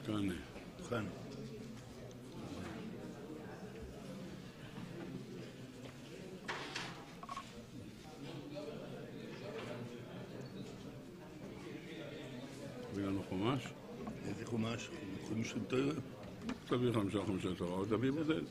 כאן. תביא לנו חומש? איזה חומש? חומש של תורה? תביא 5 חומשי תורה, או תביא בודד.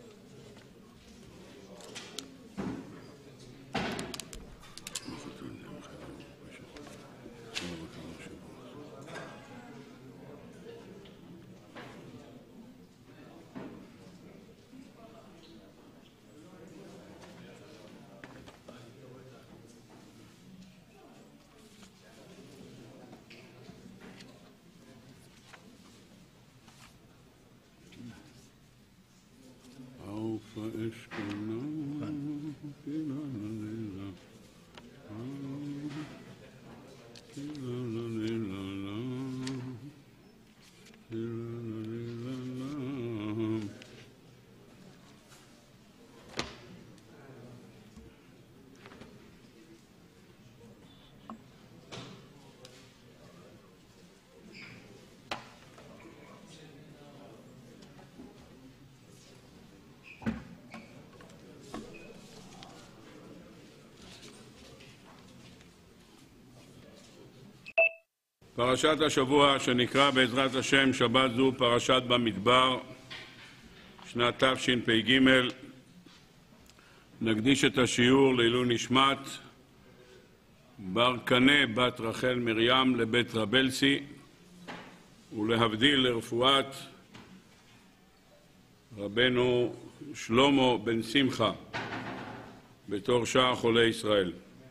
פרשת השבוע שנקרא בעזרת השם שבת זו פרשת במדבר, שנת תשפ"ג. נקדיש את השיעור לעילוי נשמת בר קנה בת רחל מרים לבית רבלסי, ולהבדיל לרפואת רבנו שלמה בן שמחה בתור שאר חולי ישראל.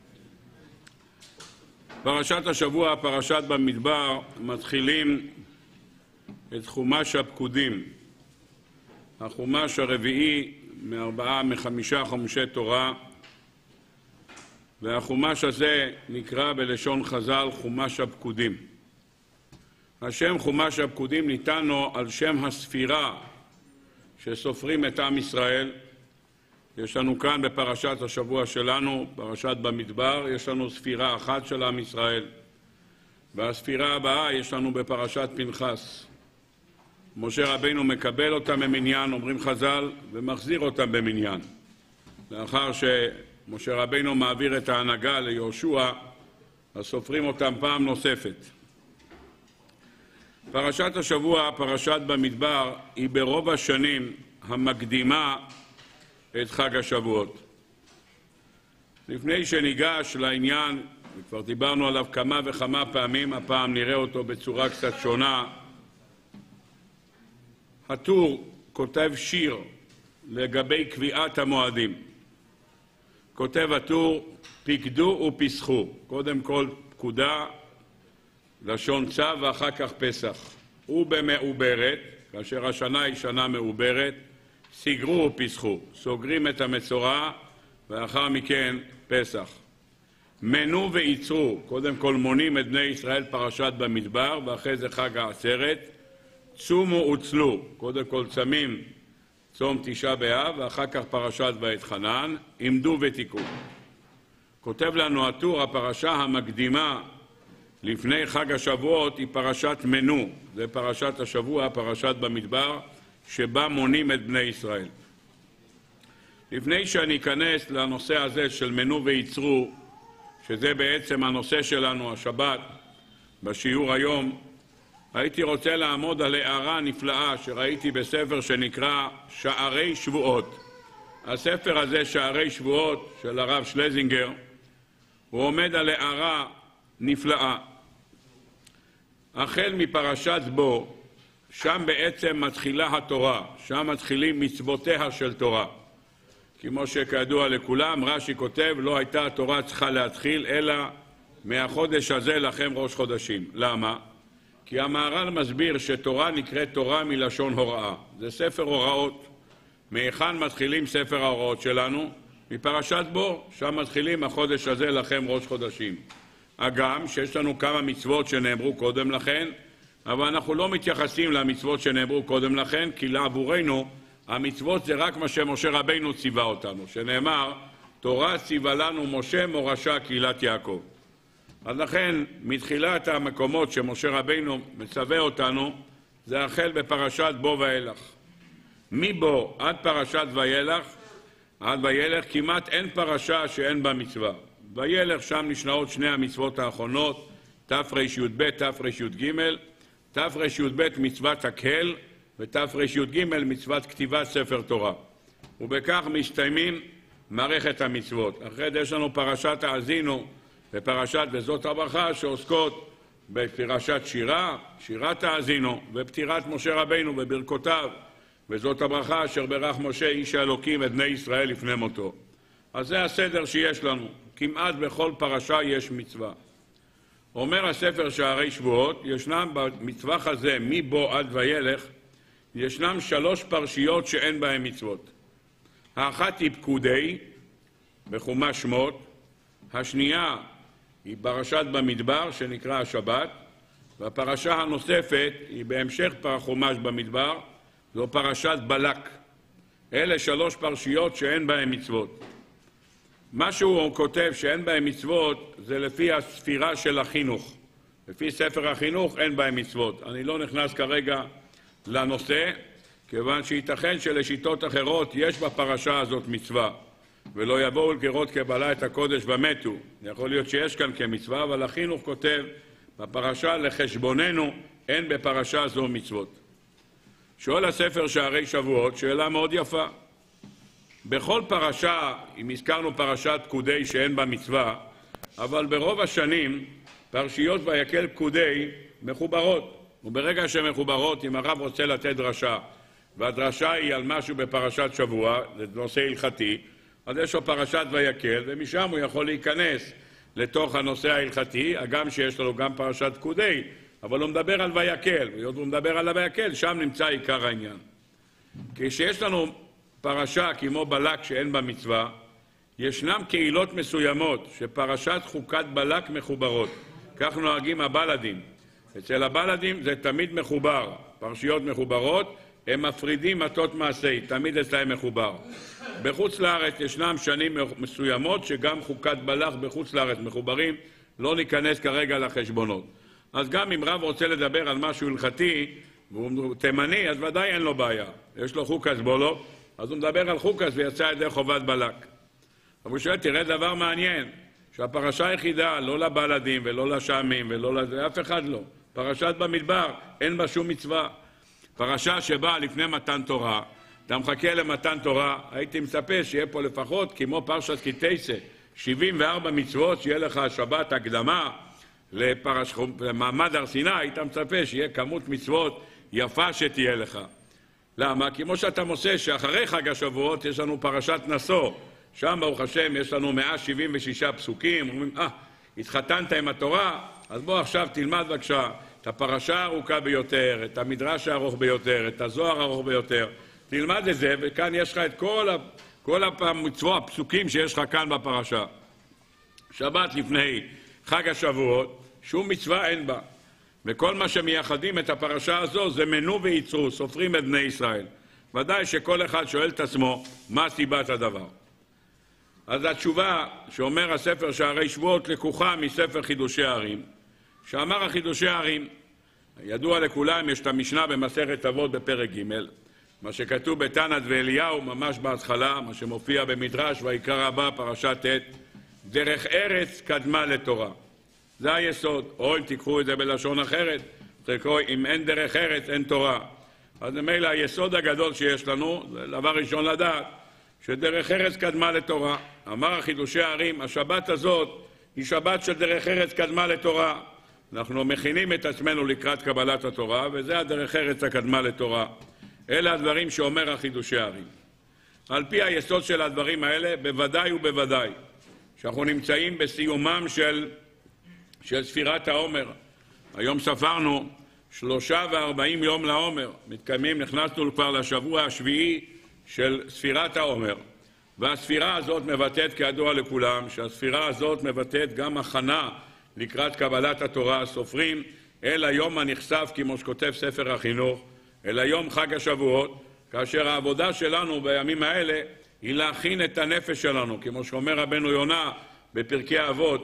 פרשת השבוע, פרשת במדבר, מתחילים את חומש הפקודים, החומש הרביעי מחמישה חומשי תורה, והחומש הזה נקרא בלשון חז"ל חומש הפקודים. השם חומש הפקודים ניתן לו על שם הספירה שסופרים את עם ישראל. יש לנו כאן בפרשת השבוע שלנו, פרשת במדבר, יש לנו ספירה אחת של עם ישראל. והספירה הבאה יש לנו בפרשת פנחס. משה רבינו מקבל אותם במניין, אומרים חז"ל, ומחזיר אותם במניין. לאחר שמשה רבינו מעביר את ההנהגה ליהושע, אז סופרים אותם פעם נוספת. פרשת השבוע, פרשת במדבר, היא ברוב השנים המקדימה את חג השבועות. לפני שניגש לעניין, וכבר דיברנו עליו כמה וכמה פעמים, הפעם נראה אותו בצורה קצת שונה. הטור כותב שיר לגבי קביעת המועדים. כותב הטור, פקדו ופסחו. קודם כל פקודה, לשון צו, ואחר כך פסח. ובמעוברת, כאשר השנה היא שנה מעוברת, סגרו ופסחו, סוגרים את המצורע, ואחר מכן פסח. מנו ויצרו, קודם כל מונים את בני ישראל פרשת במדבר, ואחרי זה חג העצרת. צומו וצלו, קודם כל צמים צום תשעה באב, ואחר כך פרשת ואתחנן, עמדו ותיקו. כותב לנו הטור, הפרשה המקדימה לפני חג השבועות היא פרשת מנו, זה פרשת השבוע, פרשת במדבר, שבה מונים את בני ישראל. לפני שאני אכנס לנושא הזה של מנו ויצרו, שזה בעצם הנושא שלנו, השבת, בשיעור היום, הייתי רוצה לעמוד על הערה נפלאה שראיתי בספר שנקרא שערי שבועות. הספר הזה, שערי שבועות, של הרב שלזינגר, הוא עומד על הערה נפלאה. החל מפרשת בו, שם בעצם מתחילה התורה, שם מתחילים מצוותיה של תורה. כמו שכידוע לכולם, רש"י כותב, לא הייתה התורה צריכה להתחיל, אלא מהחודש הזה לכם ראש חודשים. למה? כי המהר"ל מסביר שתורה נקראת תורה מלשון הוראה. זה ספר הוראות. מהיכן מתחילים ספר ההוראות שלנו? מפרשת בו, שם מתחילים החודש הזה לכם ראש חודשים. אגם שיש לנו כמה מצוות שנאמרו קודם לכן, אבל אנחנו לא מתייחסים למצוות שנאמרו קודם לכן, כי לעבורנו המצוות זה רק מה שמשה רבינו ציווה אותנו, שנאמר, תורה ציווה לנו משה מורשה קהילת יעקב. אז לכן, מתחילת המקומות שמשה רבינו מצווה אותנו, זה החל בפרשת בו ואילך. מבו עד פרשת וילך כמעט אין פרשה שאין בה מצווה. וילך שם נשנעות שני המצוות האחרונות, תרי"ב, תרי"ג, תרי"ב מצוות הקהל ותרי"ג מצוות כתיבת ספר תורה. ובכך מסתיימים מערכת המצוות. אחרי זה יש לנו פרשת האזינו ופרשת וזאת הברכה שעוסקות בפרשת שירה, שירת האזינו, ופטירת משה רבינו וברכותיו, וזאת הברכה אשר ברך משה איש האלוקים את בני ישראל לפני מותו. אז זה הסדר שיש לנו, כמעט בכל פרשה יש מצווה. אומר הספר שערי שבועות, ישנם במצווח הזה מבו עד וילך, ישנם 3 פרשיות שאין בהן מצוות. האחת היא פקודי, בחומש שמות, השנייה היא פרשת במדבר שנקרא השבת, והפרשה הנוספת היא בהמשך חומש במדבר, זו פרשת בלק. אלה 3 פרשיות שאין בהן מצוות. מה שהוא כותב שאין בהן מצוות זה לפי הספירה של החינוך. לפי ספר החינוך אין בהן מצוות. אני לא נכנס כרגע לנושא, כיוון שייתכן שלשיטות אחרות יש בפרשה הזאת מצווה. ולא יבואו לגרות קבלה את הקודש ומתו. יכול להיות שיש כאן כמצווה, אבל החינוך כותב בפרשה לחשבוננו אין בפרשה זו מצוות. שואל הספר שערי שבועות, שאלה מאוד יפה. בכל פרשה, אם הזכרנו פרשת פקודי שאין בה מצווה, אבל ברוב השנים פרשיות ויקל פקודי מחוברות. וברגע שהן מחוברות, אם הרב רוצה לתת דרשה, והדרשה היא על משהו בפרשת שבוע, זה נושא הלכתי, אז יש לו פרשת ויקל, ומשם הוא יכול להיכנס לתוך הנושא ההלכתי, הגם שיש לנו גם פרשת פקודי, אבל הוא מדבר על ויקל, והוא מדבר על ויקל, שם נמצא עיקר העניין. כשיש לנו פרשה כמו בלק שאין בה מצווה, ישנם קהילות מסוימות שפרשת חוקת בלק מחוברות. כך נוהגים הבלדים. אצל הבלדים זה תמיד מחובר, פרשיות מחוברות, הם מפרידים מטות מעשי, תמיד אצלהם מחובר. בחוץ לארץ ישנם שנים מסוימות שגם חוקת בלק בחוץ לארץ מחוברים, לא ניכנס כרגע לחשבונות. אז גם אם רב רוצה לדבר על משהו הלכתי, והוא תימני, אז ודאי אין לו בעיה. יש לו חוקס בולו, אז הוא מדבר על חוקס ויצא ידי חובת בלק. אבל הוא שואל, תראה דבר מעניין, שהפרשה היחידה, לא לבלדים ולא לשעמים ולא לזה, אף אחד לא. פרשת במדבר, אין בה שום מצווה. פרשה שבאה לפני מתן תורה, אתה מחכה למתן תורה, הייתי מצפה שיהיה פה לפחות, כמו פרשת כי תעשה, 74 מצוות, שיהיה לך שבת הקדמה למעמד הר סיני, היית מצפה שיהיה כמות מצוות יפה שתהיה לך. למה? כמו שאתה מוצא שאחרי חג השבועות יש לנו פרשת נשוא, שם ברוך השם יש לנו 176 פסוקים, אומרים, התחתנת עם התורה, אז בוא עכשיו תלמד בבקשה את הפרשה הארוכה ביותר, את המדרש הארוך ביותר, את הזוהר הארוך ביותר, תלמד את זה, וכאן יש לך את כל המצוות, הפסוקים שיש לך כאן בפרשה. שבת לפני חג השבועות, שום מצווה אין בה. וכל מה שמייחדים את הפרשה הזו זה מנו וייצרו, סופרים את בני ישראל. ודאי שכל אחד שואל את עצמו מה סיבת הדבר. אז התשובה שאומר הספר שערי שבועות לקוחה מספר חידושי הערים, שאמר החידושי הערים, ידוע לכולם, יש את המשנה במסכת אבות בפרק ג', מה שכתוב בתנת ואליהו ממש בהתחלה, מה שמופיע במדרש ויקרא רבה פרשת ט', דרך ארץ קדמה לתורה. זה היסוד, או אם תיקחו את זה בלשון אחרת, תקראו, אם אין דרך ארץ אין תורה. אז ממילא היסוד הגדול שיש לנו, זה דבר ראשון לדעת, שדרך ארץ קדמה לתורה. אמר החידושי הערים, השבת הזאת היא שבת של דרך ארץ קדמה לתורה. אנחנו מכינים את עצמנו לקראת קבלת התורה, וזה הדרך ארץ הקדמה לתורה. אלה הדברים שאומר החידושי הערים. על פי היסוד של הדברים האלה, בוודאי ובוודאי, שאנחנו נמצאים בסיומם של ספירת העומר. היום ספרנו 43 יום לעומר. מתקיימים, נכנסנו כבר לשבוע השביעי של ספירת העומר. והספירה הזאת מבטאת כידוע לכולם, שהספירה הזאת מבטאת גם הכנה לקראת קבלת התורה. הסופרים אל היום הנחשף, כמו שכותב ספר החינוך, אל היום חג השבועות, כאשר העבודה שלנו בימים האלה היא להכין את הנפש שלנו, כמו שאומר רבנו יונה בפרקי אבות,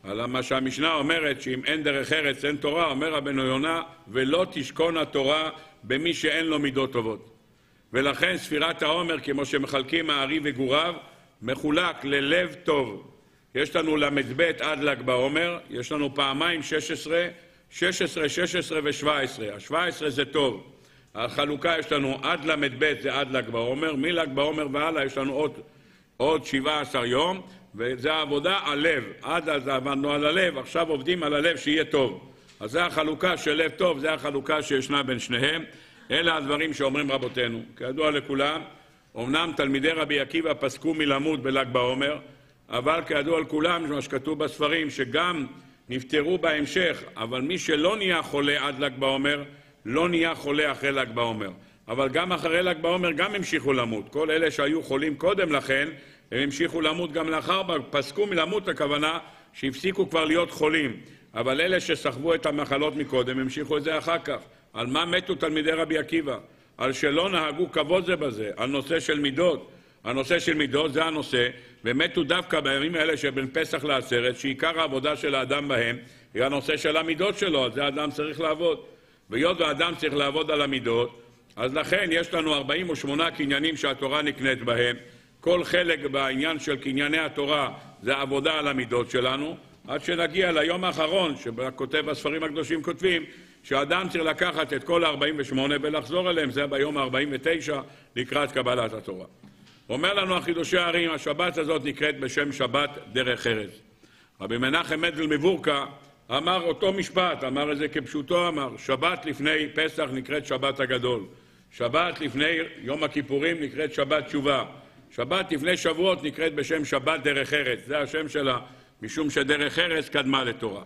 על מה שהמשנה אומרת שאם אין דרך ארץ אין תורה, אומר רבנו יונה, ולא תשכון התורה במי שאין לו מידות טובות. ולכן ספירת העומר, כמו שמחלקים הארי וגוריו, מחולק ללב טוב. יש לנו למ"ב עד ל"ג בעומר, יש לנו פעמיים 16, 16, 16 ו-17. ה-17 זה טוב. החלוקה יש לנו עד למ"ב זה עד ל"ג בעומר, מל"ג בעומר והלאה יש לנו עוד 17 יום, וזה העבודה על לב. עד אז עבדנו על הלב, עכשיו עובדים על הלב שיהיה טוב. אז זה החלוקה של לב טוב, זה החלוקה שישנה בין שניהם. אלה הדברים שאומרים רבותינו. כידוע לכולם, אמנם תלמידי רבי עקיבא פסקו מלמוד בל"ג בעומר, אבל כידוע לכולם, מה שכתוב בספרים, שגם נפטרו בהמשך, אבל מי שלא נהיה חולה עד ל"ג בעומר, לא נהיה חולה אחרי ל"ג בעומר. אבל גם אחרי ל"ג בעומר גם המשיכו למות. כל אלה שהיו חולים קודם לכן, הם המשיכו למות גם לאחר, פסקו מלמות הכוונה שהפסיקו כבר להיות חולים. אבל אלה שסחבו את המחלות מקודם, המשיכו את זה אחר כך. על מה מתו תלמידי רבי עקיבא? על שלא נהגו כבוד זה בזה, על נושא של מידות. הנושא של מידות זה הנושא, ומתו דווקא בימים האלה שבין פסח לעצרת, שעיקר העבודה של האדם בהם היא הנושא של המידות שלו, אז זה האדם צריך לעבוד. והיות והאדם צריך לעבוד על המידות, אז לכן יש לנו 48 קניינים שהתורה נקנית בהם. כל חלק בעניין של קנייני התורה זה עבודה על המידות שלנו, עד שנגיע ליום האחרון, שכותב הספרים הקדושים כותבים, שהאדם צריך לקחת את כל ה-48 ולחזור אליהם, זה ביום ה-49 לקראת קבלת התורה. אומר לנו החידושי הערים, השבת הזאת נקראת בשם שבת דרך ארץ. רבי מנחם מנדל מבורקה אמר אותו משפט, אמר את זה כפשוטו, אמר, שבת לפני פסח נקראת שבת הגדול, שבת לפני יום הכיפורים נקראת שבת תשובה, שבת לפני שבועות נקראת בשם שבת דרך ארץ, זה השם שלה, משום שדרך ארץ קדמה לתורה.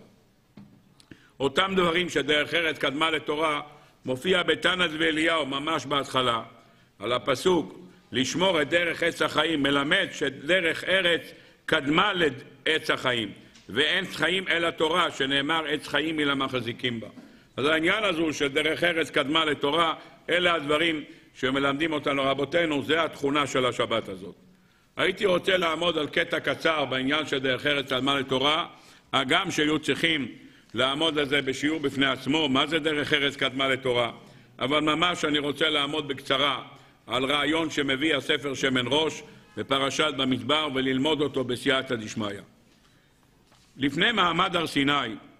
אותם דברים שדרך ארץ קדמה לתורה מופיע בתנא ואליהו ממש בהתחלה, על הפסוק, לשמור את דרך עץ החיים, מלמד שדרך ארץ קדמה לעץ החיים, ואין חיים אלא תורה, שנאמר עץ חיים היא למחזיקים בה. אז העניין הזו של דרך ארץ קדמה לתורה, אלה הדברים שמלמדים אותנו רבותינו, זה התכונה של השבת הזאת. הייתי רוצה לעמוד על קטע קצר בעניין של דרך ארץ קדמה לתורה, הגם שהיו צריכים לעמוד על זה בשיעור בפני עצמו, מה זה דרך ארץ קדמה לתורה, אבל ממש אני רוצה לעמוד בקצרה על רעיון שמביא הספר שמן ראש בפרשת במדבר וללמוד אותו בסייעתא דשמיא. לפני מעמד הר סיני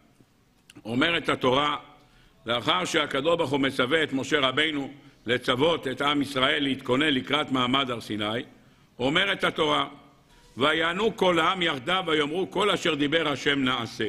אומרת התורה, לאחר שהקדוש ברוך הוא מצווה את משה רבינו לצוות את עם ישראל להתכונן לקראת מעמד הר סיני, אומרת התורה, ויענו כל העם יחדיו ויאמרו כל אשר דיבר השם נעשה.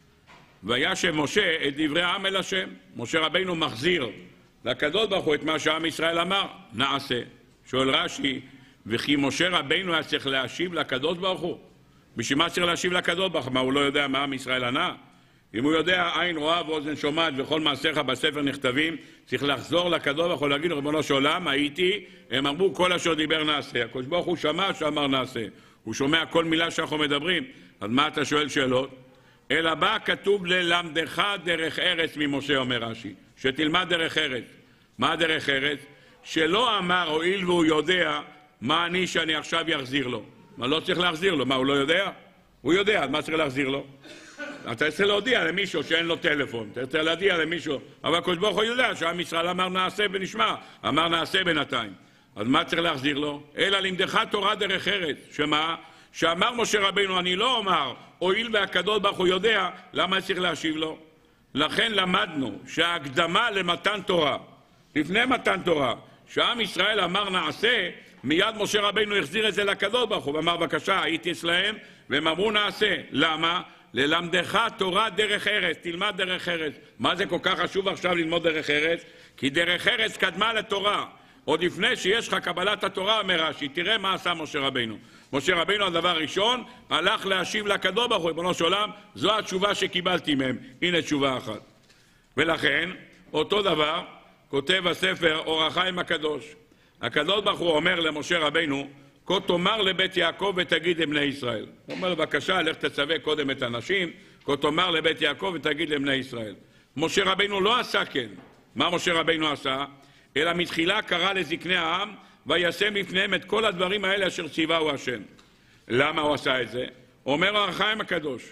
וישב משה את דברי העם אל השם. משה רבינו מחזיר לקדוש ברוך הוא את מה שעם ישראל אמר, נעשה. שואל רש"י, וכי משה רבינו היה צריך להשיב לקדוש ברוך הוא? בשביל מה צריך להשיב לקדוש ברוך הוא? מה, הוא לא יודע מה עם ישראל ענה? אם הוא יודע עין רואה ואוזן שומעת וכל מעשיך בספר נכתבים, צריך לחזור לקדוש ברוך הוא להגיד, ריבונו של עולם, הייתי, הם אמרו כל אשר דיבר נעשה. הקדוש ברוך הוא שמע שאמר נעשה. הוא שומע כל מילה שאנחנו מדברים. אז מה אתה שואל שאלות? אלא בא כתוב ללמדך דרך ארץ ממשה, אומר רש"י, שתלמד דרך ארץ. מה דרך ארץ? שלא אמר הואיל והוא יודע מה אני שאני עכשיו יחזיר לו. מה לא צריך להחזיר לו? מה, הוא לא יודע? הוא יודע, אז מה צריך להחזיר לו? אתה צריך להודיע למישהו שאין לו טלפון, אתה צריך להודיע למישהו, אבל הקדוש ברוך הוא יודע שעם ישראל אמר נעשה ונשמע, אמר נעשה בינתיים. אז מה צריך להחזיר לו? אלא לימדך תורה דרך ארץ. שמה? שאמר משה רבינו, אני לא אומר, הואיל והקדוש ברוך הוא יודע, למה צריך להשיב לו? לכן למדנו שההקדמה למתן תורה, לפני מתן תורה, שעם ישראל אמר נעשה, מיד משה רבינו החזיר את זה לקדוש ברוך הוא, ואמר בבקשה, הייתי אצלהם, והם אמרו נעשה. למה? ללמדך תורה דרך ארץ, תלמד דרך ארץ. מה זה כל כך חשוב עכשיו ללמוד דרך ארץ? כי דרך ארץ קדמה לתורה. עוד לפני שיש לך קבלת התורה, אומר רש"י, תראה מה עשה משה רבינו. משה רבינו, הדבר ראשון, הלך להשיב לקדוש ברוך הוא, ריבונו של עולם, זו התשובה שקיבלתי מהם. הנה תשובה אחת. ולכן, אותו דבר, כותב הספר אור החיים הקדוש. הקדוש ברוך הוא אומר למשה רבינו, כה תאמר לבית יעקב ותגיד לבני ישראל. הוא אומר, בבקשה, לך תצווה קודם את הנשים, כה תאמר לבית יעקב ותגיד לבני ישראל. משה רבינו לא עשה כן. מה משה רבינו עשה? אלא מתחילה קרא לזקני העם, וישם לפניהם את כל הדברים האלה אשר ציווהו השם. למה הוא עשה את זה? אומר אור החיים הקדוש,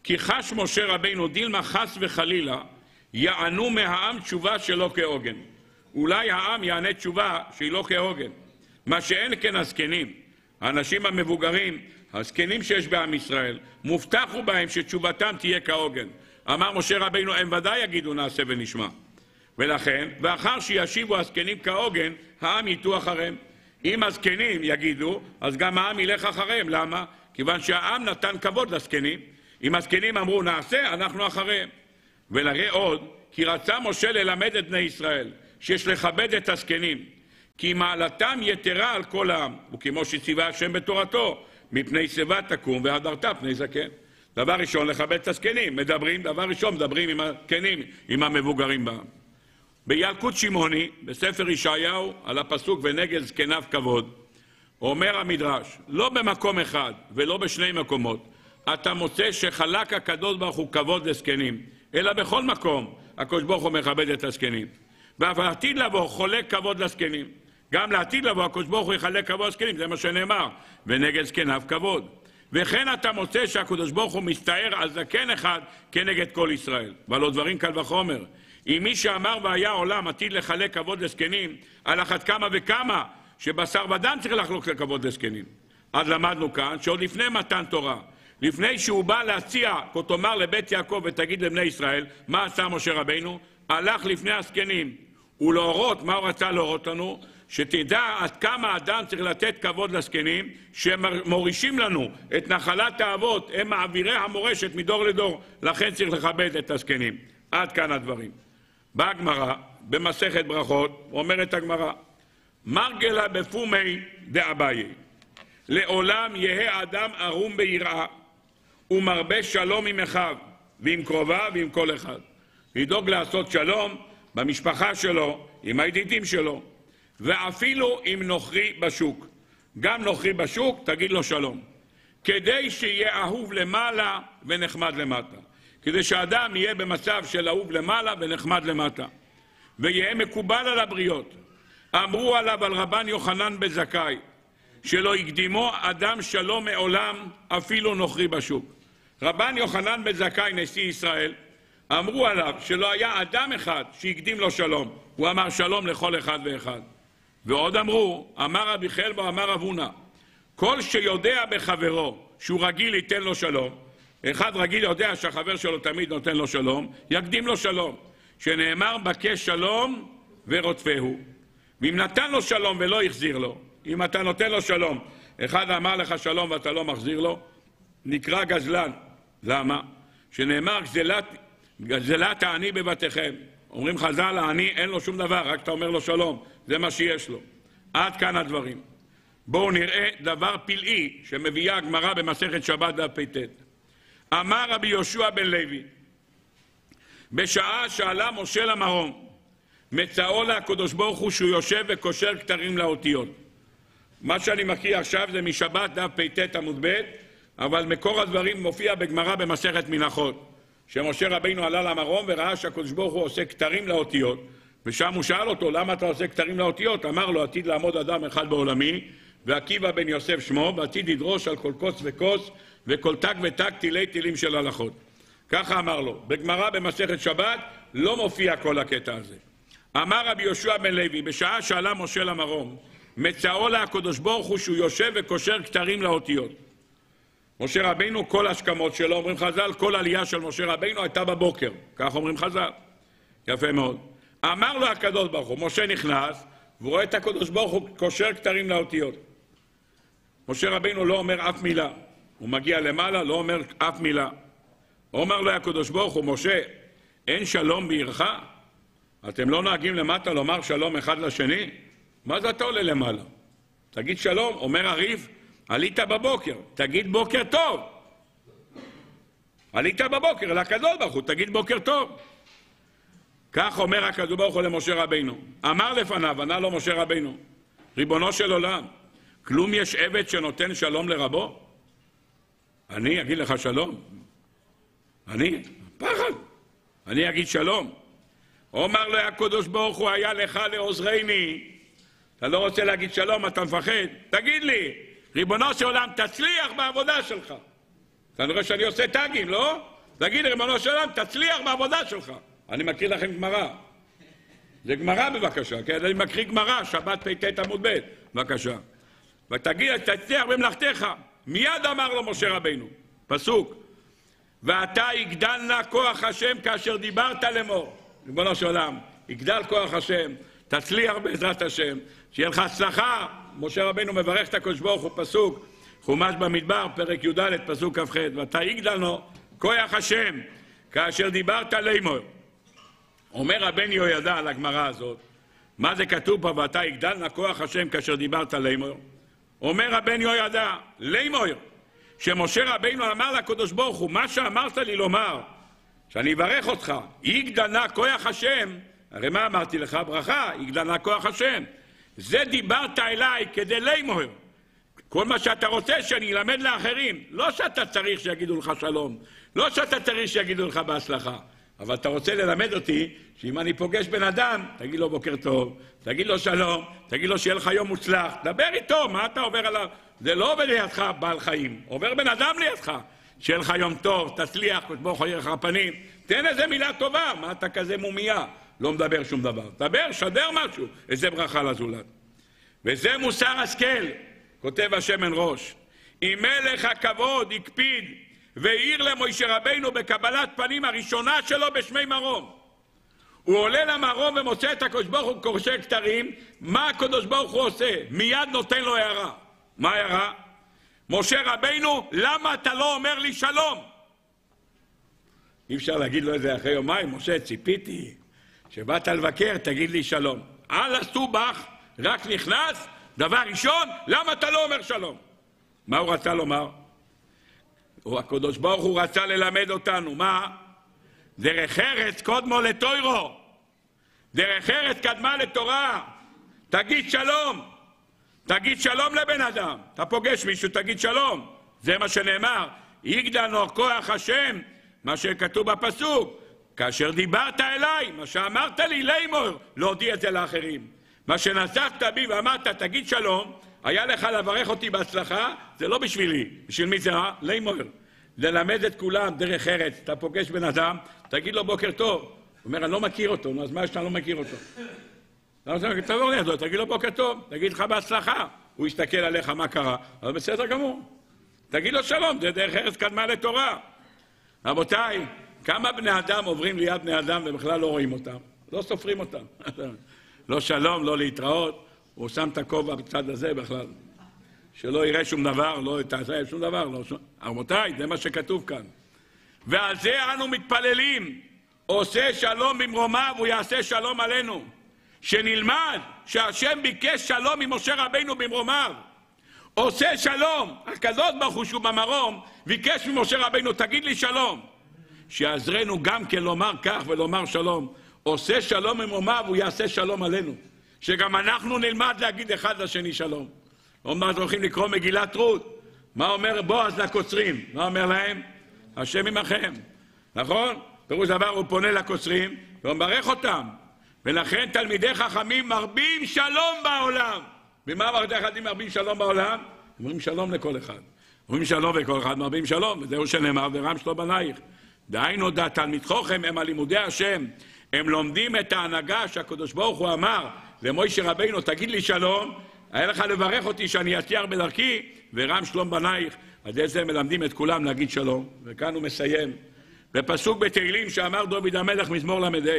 כי חש משה רבינו דילמה חס וחלילה יענו מהעם תשובה שלא כהוגן. אולי העם יענה תשובה שהיא לא כהוגן. מה שאין כן הזקנים, האנשים המבוגרים, הזקנים שיש בעם ישראל, מובטחו בהם שתשובתם תהיה כהוגן. אמר משה רבינו, הם ודאי יגידו נעשה ונשמע. ולכן, ואחר שישיבו הזקנים כהוגן, העם ייתו אחריהם. אם הזקנים יגידו, אז גם העם ילך אחריהם. למה? כיוון שהעם נתן כבוד לזקנים. אם הזקנים אמרו נעשה, אנחנו אחריהם. ולראה עוד, כי רצה משה ללמד את בני ישראל, שיש לכבד את הזקנים, כי מעלתם יתרה על כל העם, וכמו שציווה השם בתורתו, מפני שיבה תקום והדרת פני זקן. דבר ראשון, לכבד את הזקנים. דבר ראשון, מדברים עם הזקנים, עם המבוגרים בעם. בילקוט שמעוני, בספר ישעיהו, על הפסוק ונגד זקניו כבוד, אומר המדרש, לא במקום אחד ולא בשני מקומות, אתה מוצא שחלק הקדוש ברוך הוא כבוד לזקנים, אלא בכל מקום הקדוש ברוך הוא מכבד את הזקנים. ואף לעתיד לבוא חולק כבוד לזקנים. גם לעתיד לבוא הקדוש ברוך הוא יחלק כבוד לזקנים, זה מה שנאמר, ונגד זקניו כבוד. וכן אתה מוצא שהקדוש ברוך הוא מסתער על זקן אחד כנגד כל ישראל. ועל דברים קל וחומר. אם מי שאמר והיה עולם עתיד לחלק כבוד לזקנים, על אחת כמה וכמה שבשר ודם צריך לחלוק לכבוד לזקנים. אז למדנו כאן שעוד לפני מתן תורה, לפני שהוא בא להציע, כתומר לבית יעקב ותגיד לבני ישראל, מה עשה משה רבינו? הלך לפני הזקנים ולהורות, מה הוא רצה להורות לנו? שתדע עד כמה אדם צריך לתת כבוד לזקנים שמורישים לנו את נחלת האבות, הם מעבירי המורשת מדור לדור, לכן צריך לכבד את הזקנים. עד כאן הדברים. באה הגמרא, במסכת ברכות, אומרת הגמרא, מרגלה בפומי דאביי, לעולם יהא אדם ערום ביראה, ומרבה שלום עם אחיו, ועם קרוביו ועם כל אחד. לדאוג לעשות שלום במשפחה שלו, עם הידידים שלו, ואפילו עם נוכרי בשוק. גם נוכרי בשוק, תגיד לו שלום. כדי שיהיה אהוב למעלה ונחמד למטה. כדי שאדם יהיה במצב של אהוב למעלה ונחמד למטה. ויהיה מקובל על הבריות. אמרו עליו על רבן יוחנן בן זכאי, שלא יקדימו אדם שלום מעולם, אפילו נוכרי בשוק. רבן יוחנן בן זכאי, נשיא ישראל, אמרו עליו שלא היה אדם אחד שיקדים לו שלום. הוא אמר שלום לכל אחד ואחד. ועוד אמרו, אמר רבי חלבו, אמר רב הונא, כל שיודע בחברו שהוא רגיל ייתן לו שלום, אחד רגיל יודע שהחבר שלו תמיד נותן לו שלום, יקדים לו שלום, שנאמר בקש שלום ורודפהו. ואם נתן לו שלום ולא החזיר לו, אם אתה נותן לו שלום, אחד אמר לך שלום ואתה לא מחזיר לו, נקרא גזלן. למה? שנאמר גזלת העני בבתיכם. אומרים חז"ל, העני אין לו שום דבר, רק אתה אומר לו שלום, זה מה שיש לו. עד כאן הדברים. בואו נראה דבר פלאי שמביאה הגמרא במסכת שבת דף פ"ט. אמר רבי יהושע בן לוי, בשעה שעלה משה למרום, מצאו לקדוש ברוך הוא שהוא יושב וקושר כתרים לאותיות. מה שאני מקריא עכשיו זה משבת דף פ"ט עמוד ב', אבל מקור הדברים מופיע בגמרא במסכת מנחות. שמשה רבינו עלה למרום וראה שהקדוש ברוך הוא עושה כתרים לאותיות, ושם הוא שאל אותו, למה אתה עושה כתרים לאותיות? אמר לו, עתיד לעמוד אדם אחד בעולמי, ועקיבא בן יוסף שמו, ועתיד לדרוש על כל קוץ וקוץ, וכל תג ותג תילי תילים של הלכות. ככה אמר לו. בגמרא במסכת שבת לא מופיע כל הקטע הזה. אמר רבי יהושע בן לוי, בשעה שעלה משה למרום, מצאו לקדוש ברוך הוא שהוא יושב וקושר כתרים לאותיות. משה רבינו, כל השכמות שלו, אומרים חז"ל, כל עלייה של משה רבינו הייתה בבוקר. כך אומרים חז"ל. יפה מאוד. אמר לו הקדוש ברוך הוא, משה נכנס, והוא רואה את הקדוש ברוך הוא קושר כתרים לאותיות. משה רבינו לא אומר אף מילה. הוא מגיע למעלה, לא אומר אף מילה. אומר לו הקדוש ברוך הוא, משה, אין שלום בעירך? אתם לא נוהגים למטה לומר שלום אחד לשני? מה זה אתה עולה למעלה? תגיד שלום, אומר הריב, עלית בבוקר, תגיד בוקר טוב. עלית בבוקר לקדוש ברוך הוא, תגיד בוקר טוב. כך אומר הקדוש ברוך הוא למשה רבינו. אמר לפניו, ענה לו משה רבינו, ריבונו של עולם, כלום יש עבד שנותן שלום לרבו? אני אגיד לך שלום? אני? פחד. אני אגיד שלום. אומר לו הקדוש ברוך הוא, היה לך לעוזרני. אתה לא רוצה להגיד שלום, אתה מפחד? תגיד לי, ריבונו של עולם, תצליח בעבודה שלך. אתה רואה שאני עושה טאגים, לא? תגיד ריבונו של עולם, תצליח בעבודה שלך. אני מקריא לכם גמרא. זה גמרא בבקשה, כן? אני מקריא גמרא, שבת פ"ט עמוד ב', בבקשה. ותגיד, תצליח במלאכתך. מיד אמר לו משה רבינו, פסוק, ואתה יגדל נא כוח השם כאשר דיברת לאמור. ריבונו של עולם, יגדל כוח השם, תצליח בעזרת השם, שיהיה לך הצלחה. משה רבינו מברך את הקדוש ברוך הוא, פסוק, חומש במדבר, פרק י"ד, פסוק כ"ח, ואתה יגדל נא כוח השם כאשר דיברת לאמור. אומר הבן יהוידע על הגמרא הזאת, מה זה כתוב פה, ואתה יגדל נא כוח השם כאשר דיברת לאמור? אומר הבן יהוידע, לאמור, שמשה רבינו אמר לקדוש ברוך הוא, מה שאמרת לי לומר, שאני אברך אותך, יגדל נא כוח השם, הרי מה אמרתי לך? ברכה, יגדל נא כוח השם. זה דיברת אליי כדי לאמור. כל מה שאתה רוצה שאני אלמד לאחרים, לא שאתה צריך שיגידו לך שלום, לא שאתה צריך שיגידו לך בהצלחה, אבל אתה רוצה ללמד אותי שאם אני פוגש בן אדם, תגיד לו בוקר טוב, תגיד לו שלום, תגיד לו שיהיה לך יום מוצלח, דבר איתו, מה אתה עובר עליו? זה לא עובר לידך בעל חיים, עובר בן אדם לידך, שיהיה לך יום טוב, תצליח, בוא חויר לך פנים, תן איזה מילה טובה, מה אתה כזה מומיה, לא מדבר שום דבר, דבר, שדר משהו, איזה ברכה לזולת. וזה מוסר השכל, כותב השמן ראש, אם מלך הכבוד הקפיד והעיר למשה רבינו בקבלת פנים הראשונה שלו בשמי מרום. הוא עולה למרום ומוצא את הקדוש ברוך הוא קורשי כתרים. מה הקדוש ברוך הוא עושה? מיד נותן לו הערה. מה הערה? משה רבינו, למה אתה לא אומר לי שלום? אי אפשר להגיד לו את זה אחרי יומיים, משה, ציפיתי שבאת לבקר, תגיד לי שלום. על הסובך, רק נכנס, דבר ראשון, למה אתה לא אומר שלום? מה הוא רצה לומר? הקדוש ברוך הוא רצה ללמד אותנו, מה? דרך ארץ קודמו לתוירו, דרך ארץ קדמה לתורה. תגיד שלום, תגיד שלום לבן אדם, אתה פוגש מישהו, תגיד שלום. זה מה שנאמר, יגדל נא כוח השם, מה שכתוב בפסוק, כאשר דיברת אליי, מה שאמרת לי לאמור, להודיע את זה לאחרים. מה שנזפת בי ואמרת תגיד שלום, היה לך לברך אותי בהצלחה, זה לא בשבילי. בשביל מי זה רע? לאמור. ללמד את כולם דרך ארץ. אתה פוגש בן אדם, תגיד לו בוקר טוב. הוא אומר, אני לא מכיר אותו. אז מה שאתה לא מכיר אותו? תעבור לידו, תגיד לו בוקר טוב, תגיד לך בהצלחה. הוא יסתכל עליך מה קרה, אבל בסדר גמור. תגיד לו שלום, זה דרך ארץ קדמה לתורה. רבותיי, כמה בני אדם עוברים ליד בני אדם ובכלל לא רואים אותם? לא סופרים אותם. לא שלום, לא להתראות. הוא שם את הכובע בצד הזה בכלל. שלא יראה שום דבר, לא יתעשה שום דבר. לא שום... רבותיי, זה מה שכתוב כאן. ועל זה אנו מתפללים. עושה שלום במרומיו, הוא יעשה שלום עלינו. שנלמד שהשם ביקש שלום ממשה רבינו במרומיו. עושה שלום. הקדוש ברוך הוא שהוא במרום, ביקש ממשה רבינו, תגיד לי שלום. שיעזרנו גם כן לומר כך ולומר שלום. עושה שלום במרומיו, הוא יעשה שלום עלינו. שגם אנחנו נלמד להגיד אחד לשני שלום. עוד מעט הולכים לקרוא מגילת רות. מה אומר בועז לקוצרים? מה אומר להם? השם עמכם. נכון? פירוש דבר הוא פונה לקוצרים ומברך אותם. ולכן תלמידי חכמים מרבים שלום בעולם. במה מרבים שלום בעולם? אומרים שלום לכל אחד. אומרים שלום לכל אחד, מרבים שלום. וזהו שנאמר, ורם שלום בנייך. דהיינו דעת תלמיד חכם הם על לימודי השם. הם לומדים את ההנהגה שהקדוש ברוך הוא אמר למשה רבינו, תגיד לי שלום, היה לך לברך אותי שאני אצליח בדרכי, ורם שלום בנייך. עד איזה מלמדים את כולם להגיד שלום. וכאן הוא מסיים בפסוק בתהילים שאמר דוד המלך מזמור למ"ה,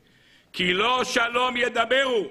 כי לא שלום ידברו.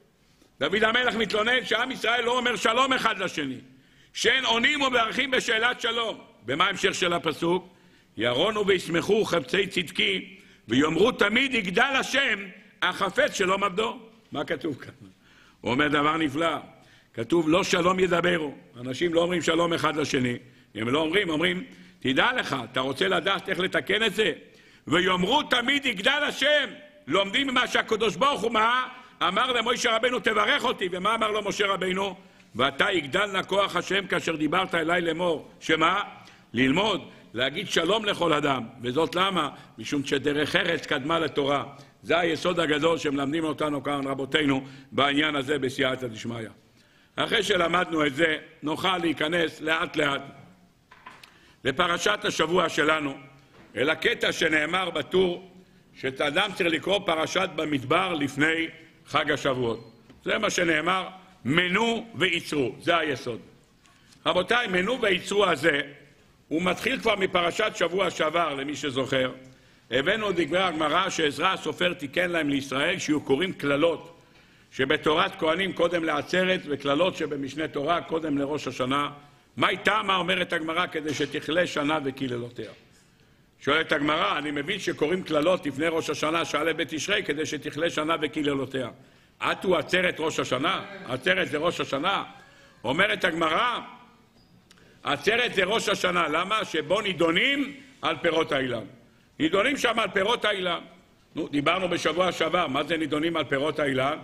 דוד המלך מתלונן שעם ישראל לא אומר שלום אחד לשני, שאין עונים ומברכים בשאלת שלום. במה המשך של הפסוק? ירונו וישמחו חפצי צדקי ויאמרו תמיד יגדל השם החפץ שלום עבדו. מה כתוב כאן? הוא אומר דבר נפלא, כתוב לא שלום ידברו. אנשים לא אומרים שלום אחד לשני, הם לא אומרים תדע לך, אתה רוצה לדעת איך לתקן את זה? ויאמרו תמיד יגדל השם. לומדים ממה שהקדוש ברוך הוא מה? אמר למשה רבינו תברך אותי. ומה אמר לו משה רבינו? ואתה יגדל נא כוח השם כאשר דיברת אליי לאמור. שמה? ללמוד, להגיד שלום לכל אדם. וזאת למה? משום שדרך ארץ קדמה לתורה. זה היסוד הגדול שמלמדים אותנו כאן רבותינו בעניין הזה בסייעתא דשמיא. אחרי שלמדנו את זה נוכל להיכנס לאט לאט לפרשת השבוע שלנו, אלא קטע שנאמר בטור שאדם צריך לקרוא פרשת במדבר לפני חג השבועות. זה מה שנאמר, מנו ויצרו, זה היסוד. רבותיי, מנו ויצרו הזה, הוא מתחיל כבר מפרשת שבוע שעבר, למי שזוכר. הבאנו דברי הגמרא שעזרא הסופר תיקן להם לישראל, שיהיו קוראים כללות שבתורת כהנים קודם לעצרת, וכללות שבמשנה תורה קודם לראש השנה. מה איתה, מה אומרת הגמרא, כדי שתכלה שנה וקללותיה? שואלת הגמרא, אני מבין שקוראים כללות לפני ראש השנה, שאלה בית תשרי, כדי שתכלה שנה וקללותיה. עטו עצרת ראש השנה? עצרת זה ראש השנה? אומרת הגמרא, עצרת זה ראש השנה. למה? שבו נידונים על פירות האילן. נידונים שם על האילן. דיברנו בשבוע שעבר, מה זה נידונים על פירות האילן?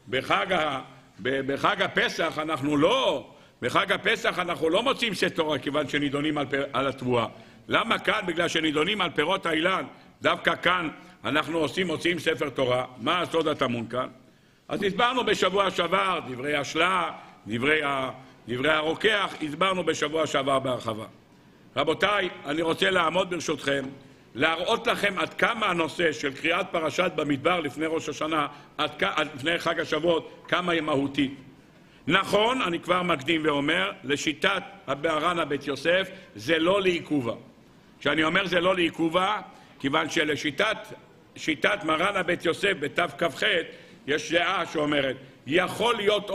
בחג הפסח אנחנו לא מוצאים ספר תורה, כיוון שנידונים על התבואה. למה כאן? בגלל שנידונים על פירות האילן. דווקא כאן אנחנו מוצאים ספר תורה. מה הסוד הטמון כאן? אז הסברנו בשבוע שעבר, דברי השלה, דברי הרוקח, הסברנו בשבוע שעבר בהרחבה. רבותיי, אני רוצה לעמוד ברשותכם, להראות לכם עד כמה הנושא של קריאת פרשת במדבר לפני ראש השנה, לפני חג השבועות, כמה היא מהותית. נכון, אני כבר מקדים ואומר, לשיטת הבהר"ן הבית יוסף, זה לא לעיכובה. כשאני אומר זה לא לעיכובה, כיוון שלשיטת מרן הבית יוסף בתכ"ח, יש דעה שאומרת, יכולה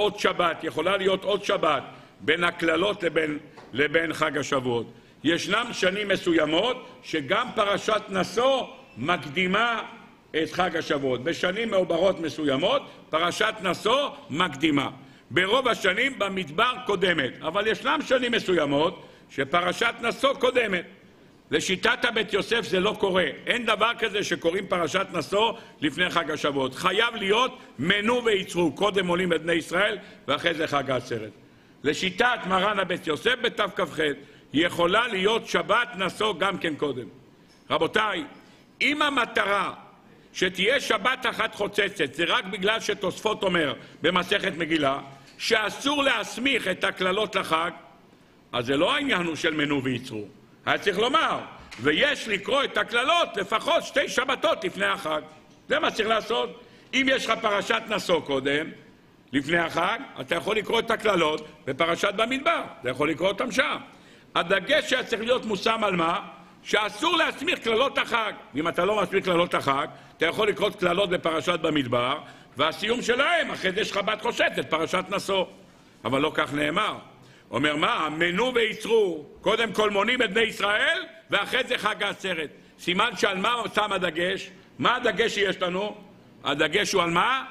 להיות עוד שבת בין הכללות לבין חג השבועות. ישנם שנים מסוימות שגם פרשת נשוא מקדימה את חג השבועות. בשנים מעוברות מסוימות פרשת נשוא מקדימה. ברוב השנים במדבר קודמת, אבל ישנם שנים מסוימות שפרשת נשוא קודמת. לשיטת הבית יוסף זה לא קורה. אין דבר כזה שקוראים פרשת נשוא לפני חג השבועות. חייב להיות מנו ויצרו. קודם עולים את בני ישראל ואחרי זה חג העצרת. לשיטת מרן הבית יוסף בתכ"ח יכולה להיות שבת נשוא גם כן קודם. רבותיי, אם המטרה שתהיה שבת אחת חוצצת זה רק בגלל שתוספות אומר במסכת מגילה שאסור להסמיך את הכללות לחג, אז זה לא העניין הוא של מנו ויצרו. היה צריך לומר, ויש לקרוא את הכללות לפחות 2 שבתות לפני החג. זה מה צריך לעשות. אם יש לך פרשת נשוא קודם, לפני החג, אתה יכול לקרוא את הכללות בפרשת במדבר. אתה יכול לקרוא אותם שם. הדגש שהיה צריך להיות מושם על מה? שאסור להסמיך כללות החג. אם אתה לא מסמיך כללות החג, אתה יכול לקרוא כללות בפרשת במדבר, והסיום שלהם, אחרי זה יש לך בת חושצת, פרשת נשוא. אבל לא כך נאמר. אומר מה? מנו ויצרו, קודם כל מונים את בני ישראל, ואחרי זה חג העצרת. סימן שעל מה שם הדגש? מה הדגש שיש לנו? הדגש הוא על מה?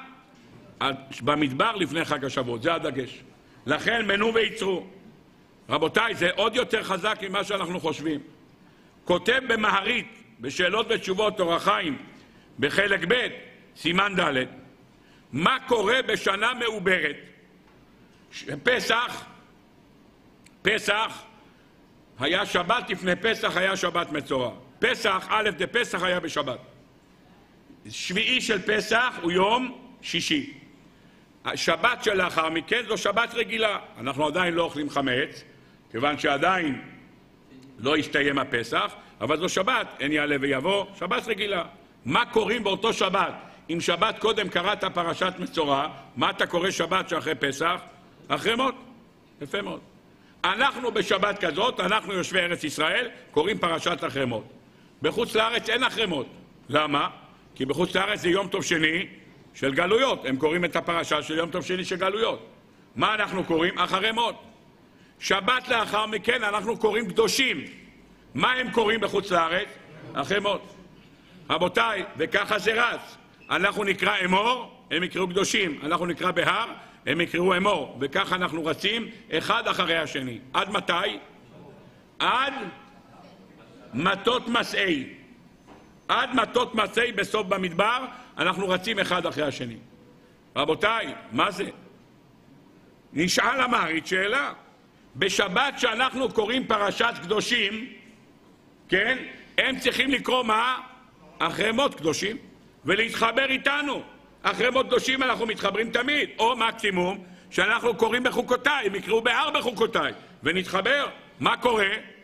במדבר לפני חג השבועות, זה הדגש. לכן מנו ויצרו. רבותיי, זה עוד יותר חזק ממה שאנחנו חושבים. כותב במהר"ית, בשאלות ותשובות אור החיים, בחלק ב', סימן ד', מה קורה בשנה מעוברת? פסח היה שבת, לפני פסח היה שבת מצורע. פסח, א' דפסח היה בשבת. שביעי של פסח הוא יום שישי. השבת שלאחר מכן זו שבת רגילה. אנחנו עדיין לא אוכלים חמץ, כיוון שעדיין לא הסתיים הפסח, אבל זו שבת, אין יעלה ויבוא, שבת רגילה. מה קוראים באותו שבת? אם שבת קודם קראת פרשת מצורע, מה אתה קורא שבת שאחרי פסח? החרמות. יפה מאוד. אנחנו בשבת כזאת, אנחנו יושבי ארץ ישראל, קוראים פרשת החרמות. בחוץ לארץ אין החרמות. למה? כי בחוץ לארץ זה יום טוב שני של גלויות. הם קוראים את הפרשה של יום טוב שני של גלויות. מה אנחנו קוראים? החרמות. שבת לאחר מכן אנחנו קוראים קדושים. מה הם קוראים בחוץ לארץ? החרמות. רבותיי, וככה זה רץ. אנחנו נקרא אמור, הם יקראו קדושים. אנחנו נקרא בהר, הם יקראו אמור. וככה אנחנו רצים אחד אחרי השני. עד מתי? עד מטות מסעי. עד מטות מסעי בסוף במדבר, אנחנו רצים אחד אחרי השני. רבותיי, מה זה? נשאל המהר"ית שאלה. בשבת שאנחנו קוראים פרשת קדושים, כן? הם צריכים לקרוא מה? החרמות קדושים, ולהתחבר איתנו. החרמות קדושים אנחנו מתחברים תמיד, או מקסימום שאנחנו קוראים בחוקותיי, הם יקראו בהר בחוקותיי, ונתחבר. מה קורה?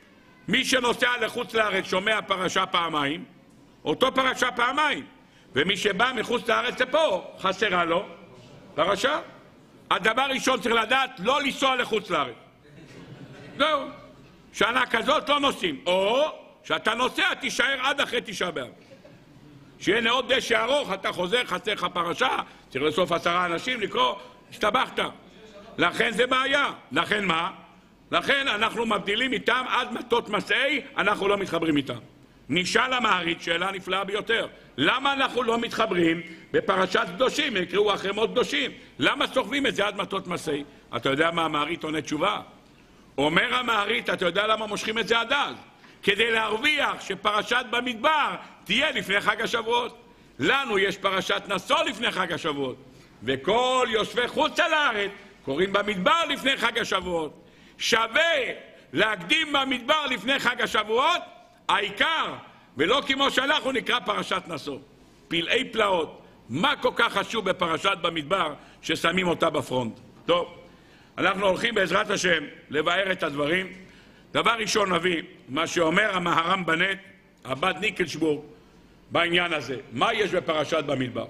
מי שנוסע לחוץ לארץ שומע פרשה פעמיים, אותו פרשה פעמיים. ומי שבא מחוץ לארץ לפה, חסרה לו פרשה. הדבר ראשון צריך לדעת, לא לנסוע לחוץ לארץ. זהו. שנה כזאת לא נוסעים. או שאתה נוסע, תישאר עד אחרי תשעה באב. שיהיה עוד דשא ארוך, אתה חוזר, חסר לך פרשה, צריך לסוף 10 אנשים לקרוא, השתבחת. לכן זה בעיה. לכן מה? לכן אנחנו מבדילים איתם עד מטות מסעי, אנחנו לא מתחברים איתם. נשאל המעריץ שאלה נפלאה ביותר. למה אנחנו לא מתחברים בפרשת קדושים? יקראו אחרי מות קדושים. למה סוחבים את זה עד מטות מסעי? אתה יודע מה המעריץ עונה תשובה? אומר המעריץ, אתה יודע למה מושכים את זה עד אז? כדי להרוויח שפרשת במדבר תהיה לפני חג השבועות. לנו יש פרשת נשוא לפני חג השבועות. וכל יושבי חוץ על הארץ קוראים במדבר לפני חג השבועות. שווה להקדים במדבר לפני חג השבועות, העיקר, ולא כמו שאנחנו נקרא פרשת נשוא. פלאי פלאות. מה כל כך חשוב בפרשת במדבר ששמים אותה בפרונט? טוב, אנחנו הולכים בעזרת השם לבאר את הדברים. דבר ראשון נביא מה שאומר המהר"ם בנט, הבד ניקלשבורג, בעניין הזה. מה יש בפרשת במדבר?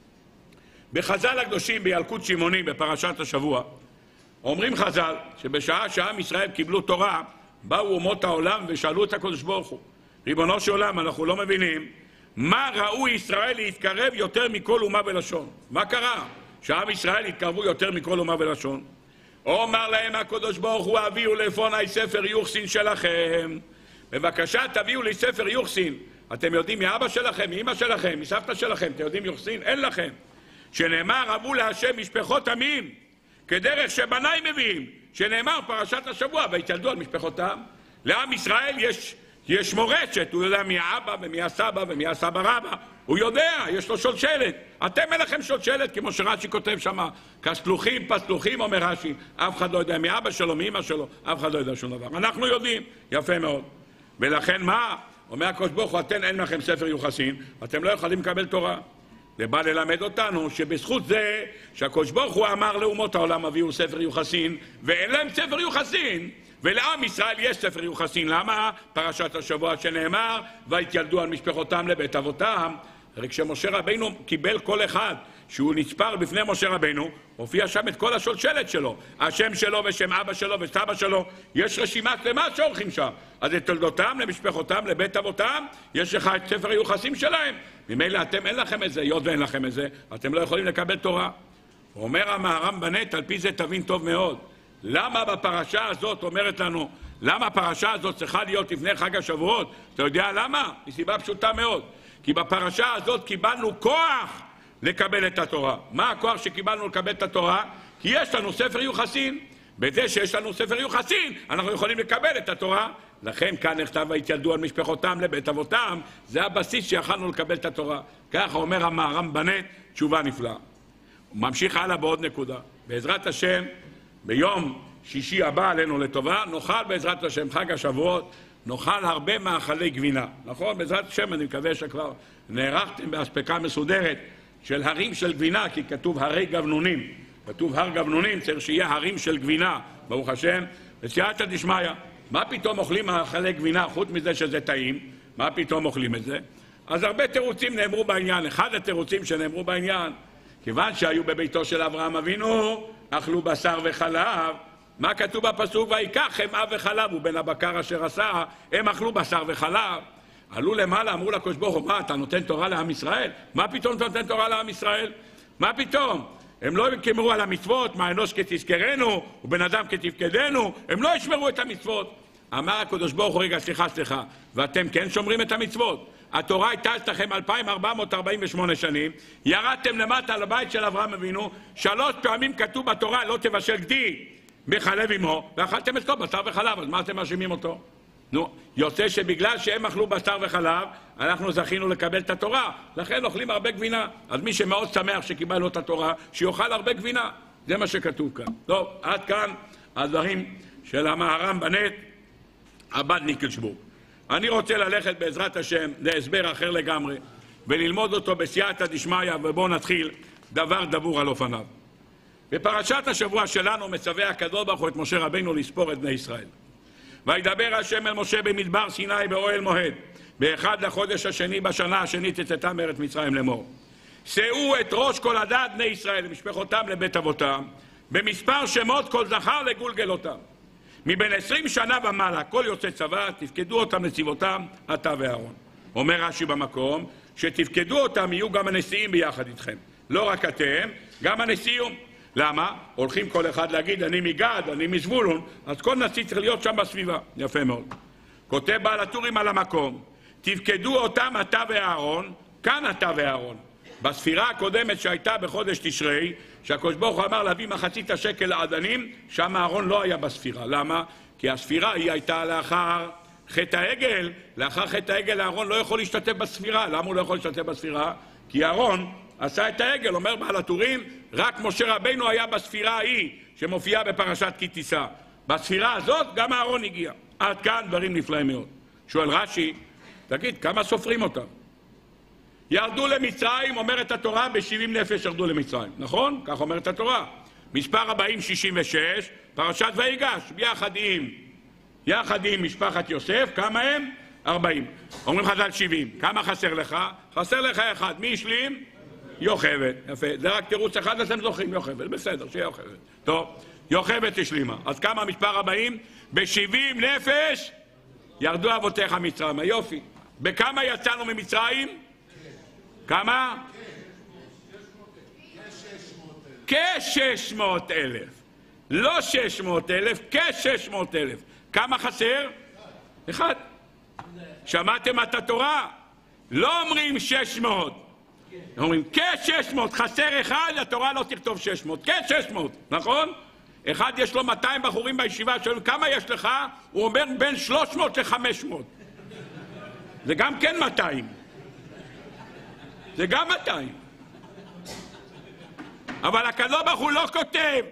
בחז"ל הקדושים בילקוט שמעוני בפרשת השבוע, אומרים חז"ל שבשעה שעם ישראל קיבלו תורה, באו אומות העולם ושאלו את הקדוש ברוך הוא, ריבונו של עולם, אנחנו לא מבינים מה ראו ישראל להתקרב יותר מכל אומה ולשון. מה קרה? שעם ישראל התקרבו יותר מכל אומה ולשון. אומר להם הקדוש ברוך הוא, הביאו לפוני ספר יוחסין שלכם. בבקשה תביאו לי ספר יוחסין. אתם יודעים מאבא שלכם, מאמא שלכם, מסבתא שלכם, אתם יודעים יוחסין? אין לכם. שנאמר אבו להשם משפחות עמים, כדרך שבניי מביאים, שנאמר פרשת השבוע והתיילדו על משפחותם. לעם ישראל יש מורשת, הוא יודע מי האבא ומי הסבא ומי הסבא רבא, הוא יודע, יש לו שולשלת. אתם אין לכם שולשלת, כמו שרש"י כותב שם, כסלוחים, פסלוחים, אומר רש"י, אף אחד לא יודע מי אבא שלו, מי אמא שלו, אף אחד לא יודע שום דבר. אנחנו יודעים, יפה מאוד. ולכן מה? אומר הקדוש ברוך הוא, אתם אין לכם ספר יוחסין, אתם לא יכולים לקבל תורה. זה בא ללמד אותנו שבזכות זה שהקדוש ברוך הוא אמר לאומות העולם הביאו ספר יוחסין, ואין להם ספר יוחסין, ולעם ישראל יש ספר יוחסין. למה? פרשת השבוע שנאמר והתיילדו על משפחותם לבית אבותם. הרי כשמשה רבינו קיבל כל אחד שהוא נצפר בפני משה רבינו, הופיע שם את כל השולשלת שלו, השם שלו ושם אבא שלו וסבא שלו, יש רשימה שלמה שעורכים שם. אז את תולדותם למשפחותם לבית אבותם, יש לך את ספר היוחסים שלהם. ממילא אתם אין לכם את זה, היות ואין לכם את זה, אתם לא יכולים לקבל תורה. אומר המהר"ם בנט, על פי זה תבין טוב מאוד, למה בפרשה הזאת אומרת לנו, למה הפרשה הזאת צריכה להיות לפני חג השבועות? אתה יודע למה? מסיבה פשוטה מאוד. כי בפרשה הזאת קיבלנו כוח לקבל את התורה. מה הכוח שקיבלנו לקבל את התורה? כי יש לנו ספר יוחסין. בזה שיש לנו ספר יוחסין, אנחנו יכולים לקבל את התורה. לכן כאן נכתב והתיילדו על משפחותם לבית אבותם, זה הבסיס שיכולנו לקבל את התורה. ככה אומר המהר"ם בנט, תשובה נפלאה. הוא ממשיך הלאה בעוד נקודה. בעזרת השם, ביום שישי הבא עלינו לטובה, נאכל בעזרת השם חג השבועות, נאכל הרבה מאכלי גבינה. נכון? בעזרת השם אני מקווה שכבר נערכתם באספקה מסודרת של הרים של גבינה, כי כתוב הרי גבנונים. כתוב הר גבנונים, צריך שיהיה הרים של גבינה, ברוך השם, בסייעתא דשמיא. מה פתאום אוכלים מאכלי גבינה, חוץ מזה שזה טעים? מה פתאום אוכלים את זה? אז הרבה תירוצים נאמרו בעניין. אחד התירוצים שנאמרו בעניין, כיוון שהיו בביתו של אברהם אבינו, אכלו בשר וחלב. מה כתוב בפסוק? ויקח חמאה וחלב, ובן הבקר אשר עשה, הם אכלו בשר וחלב. עלו למעלה, אמרו לקדוש ברוך הוא, מה, אתה נותן תורה לעם ישראל? מה פתאום אתה נותן תורה לעם ישראל? מה פתאום? הם לא יקיימו על המצוות, מה אנוש כתזכרנו, ובן אדם כתפקדנו, הם לא ישמרו את המצוות. אמר הקדוש ברוך הוא, רגע, סליחה, ואתם כן שומרים את המצוות? התורה הייתה אצלכם 2448 שנים, ירדתם למטה לבית של אברהם אבינו, 3 פעמים כתוב בתורה, לא תבשל גדי בחלב עמו, ואכלתם אצלו בשר וחלב, אז מה אתם מאשימים אותו? נו, יוצא שבגלל שהם אכלו בשר וחלב, אנחנו זכינו לקבל את התורה, לכן אוכלים הרבה גבינה. אז מי שמאוד שמח שקיבלנו את התורה, שיאכל הרבה גבינה. זה מה שכתוב כאן. טוב, עד כאן הדברים של המהר"ם בנט, הבד ניקלשבורג. אני רוצה ללכת בעזרת השם להסבר אחר לגמרי, וללמוד אותו בסייעתא דשמיא, ובואו נתחיל דבר דבור על אופניו. בפרשת השבוע שלנו מצווה הקדוש ברוך הוא את משה רבינו לספור את בני ישראל. וידבר השם אל משה במדבר סיני באוהל מועד, באחד לחודש השני בשנה השנית יצאתם מארץ מצרים לאמור. שאו את ראש כל עדת בני ישראל, למשפחותם לבית אבותם, במספר שמות כל זכר לגולגלותם. מבין 20 שנה ומעלה, כל יוצא צבא, תפקדו אותם לצבאותם, אתה ואהרון. אומר רש"י במקום, שתפקדו אותם יהיו גם הנשיאים ביחד איתכם. לא רק אתם, גם הנשיאים. למה? הולכים כל אחד להגיד, אני מגד, אני מזבולון, אז כל נשיא צריך להיות שם בסביבה. יפה מאוד. כותב בעל הטורים על המקום, תפקדו אותם אתה ואהרון, כאן אתה ואהרון. בספירה הקודמת שהייתה בחודש תשרי, שהקדוש ברוך הוא אמר להביא מחצית השקל לעדנים, שם אהרון לא היה בספירה. למה? כי הספירה היא הייתה לאחר חטא העגל. לאחר חטא העגל אהרון לא יכול להשתתף בספירה. למה הוא לא יכול להשתתף בספירה? כי אהרון עשה את העגל. אומר בעל הטורים, רק משה רבינו היה בספירה ההיא שמופיעה בפרשת כי תישא. בספירה הזאת גם אהרון הגיע. עד כאן דברים נפלאים מאוד. שואל רש"י, תגיד, כמה סופרים אותם? ירדו למצרים, אומרת התורה, ב-70 נפש ירדו למצרים. נכון? כך אומרת התורה. מספר 40-66, פרשת ויגש, יחד עם משפחת יוסף, כמה הם? 40. אומרים חז"ל 70. כמה חסר לך? חסר לך אחד. מי השלים? יוכבד. יפה. זה רק תירוץ אחד, אז אתם זוכרים יוכבד. בסדר, שיהיה יוכבד. טוב, יוכבד השלימה. אז כמה מספר 40? ב-70 נפש ירדו אבותיך מצרים. יופי. בכמה יצאנו ממצרים? כמה? כ-600,000. לא 600,000, כ-600,000. כמה חסר? אחד. שמעתם את התורה? לא אומרים 600. אומרים כ-600. חסר אחד, התורה לא תכתוב 600. כ-600, נכון? אחד יש לו 200 בחורים בישיבה, שואלים כמה יש לך? הוא אומר בין 300 ל-500. זה גם כן 200. זה גם 200. אבל הקדוש ברוך הוא לא כותב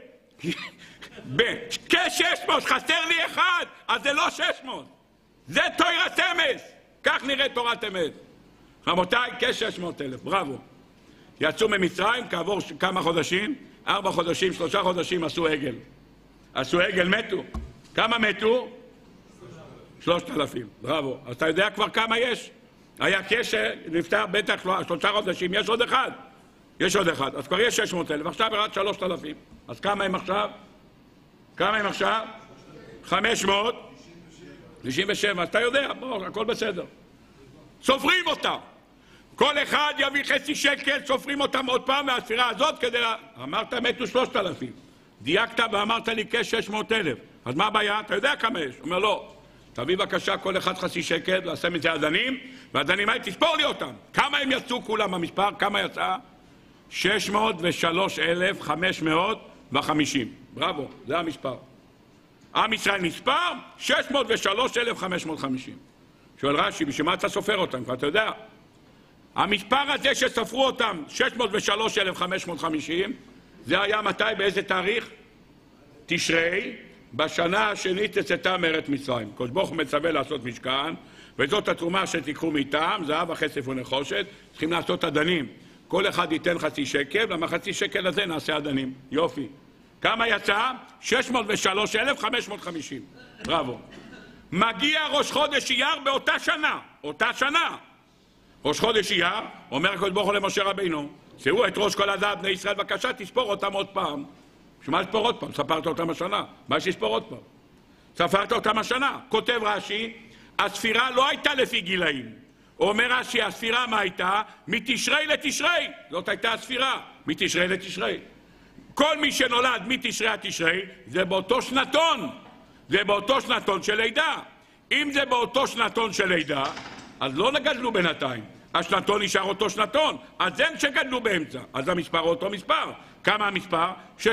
כ-600, חסר לי אחד, אז זה לא 600. זה תורת אמס. כך נראה תורת אמת. רבותיי, כ-600,000, בראבו. יצאו ממצרים, כעבור כמה חודשים? 4 חודשים, 3 חודשים עשו עגל. עשו עגל, מתו. כמה מתו? 3,000, בראבו. אז אתה יודע כבר כמה יש? היה קשר, נפטר בטח 3 חודשים, יש עוד אחד. יש עוד אחד, אז כבר יש 600,000, עכשיו ירד 3,000. אז כמה הם עכשיו? כמה הם עכשיו? 597, אז אתה יודע, בוא, הכל בסדר. סופרים אותם. כל אחד יביא חצי שקל, סופרים אותם עוד פעם מהספירה הזאת כדי... אמרת מתו 3,000. דייקת ואמרת לי כ-600,000. אז מה הבעיה? אתה יודע כמה יש? אומר לא. תביא בבקשה כל אחד חצי שקל, ועשה מזה עדנים, והעדנים האלה תספור לי אותם. כמה הם יצאו כולם המספר? כמה יצא? 603,550. בראבו, זה המספר. עם ישראל נספר 603,550. שואל רש"י, בשביל מה אתה סופר אותם? כבר אתה יודע. המספר הזה שספרו אותם, 603,550, זה היה מתי? באיזה תאריך? תשרי, בשנה השנית יצאתם מארץ מצרים. הקדוש ברוך הוא מצווה לעשות משכן, וזאת התרומה שתיקחו מאיתם, זהב וכסף ונחושת, צריכים לעשות עדנים. כל אחד ייתן חצי שקל, ולחצי שקל הזה נעשה עדנים. יופי. כמה יצא? 603,550. בראבו. מגיע ראש חודש אייר באותה שנה. אותה שנה. ראש חודש אייר, אומר הקדוש ברוך הוא למשה רבינו, שאו את ראש כל עדת בני ישראל, בבקשה תספור אותם עוד פעם. בשביל מה לספור עוד פעם? ספרת אותם השנה. מה יש לספור עוד פעם? ספרת אותם השנה. כותב רש"י, הספירה לא הייתה לפי גילאים. אומר רש"י, הספירה מה הייתה? מתשרי לתשרי. זאת הייתה הספירה. מתשרי לתשרי. כל מי שנולד מתשרי עד תשרי, זה באותו שנתון. זה באותו שנתון של לידה. אם זה באותו שנתון של לידה, אז לא נגדלו בינתיים. השנתון נשאר אותו שנתון. אז הם שגדלו באמצע. אז המספר אותו מספר. כמה המספר?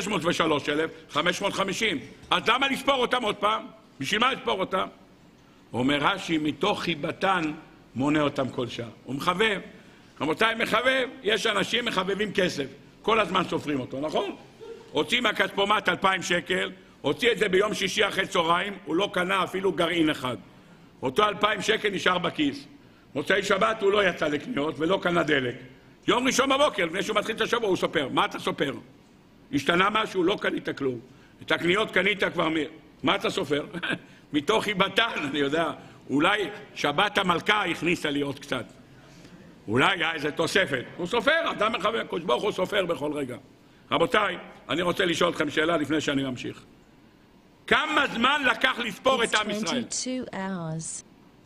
603,550. אז למה לספור אותם עוד פעם? בשביל מה לספור אותם? אומר רש"י, מתוך חיבתן מונה אותם כל שעה. הוא מחבב. רבותיי, מחבב. יש אנשים מחבבים כסף. כל הזמן סופרים אותו, נכון? הוציא מהכספומט 2,000 שקל, הוציא את זה ביום שישי אחרי צהריים, הוא לא קנה אפילו גרעין אחד. אותו 2,000 שקל נשאר בכיס. מוצאי שבת הוא לא יצא לקניות ולא קנה דלק. יום ראשון בבוקר, לפני שהוא מתחיל את השבוע, הוא סופר. מה אתה סופר? השתנה משהו? לא קנית כלום. את הקניות קנית כבר מה אתה סופר? מתוך חיבתן, אני יודע. אולי שבת המלכה הכניסה לי עוד קצת. אולי היה איזה תוספת. הוא סופר, אדם מכוון, הקדוש ברוך הוא סופר בכל רגע. רבותיי, אני רוצה לשאול אתכם שאלה לפני שאני ממשיך. כמה זמן לקח לספור את עם ישראל? 22 hours.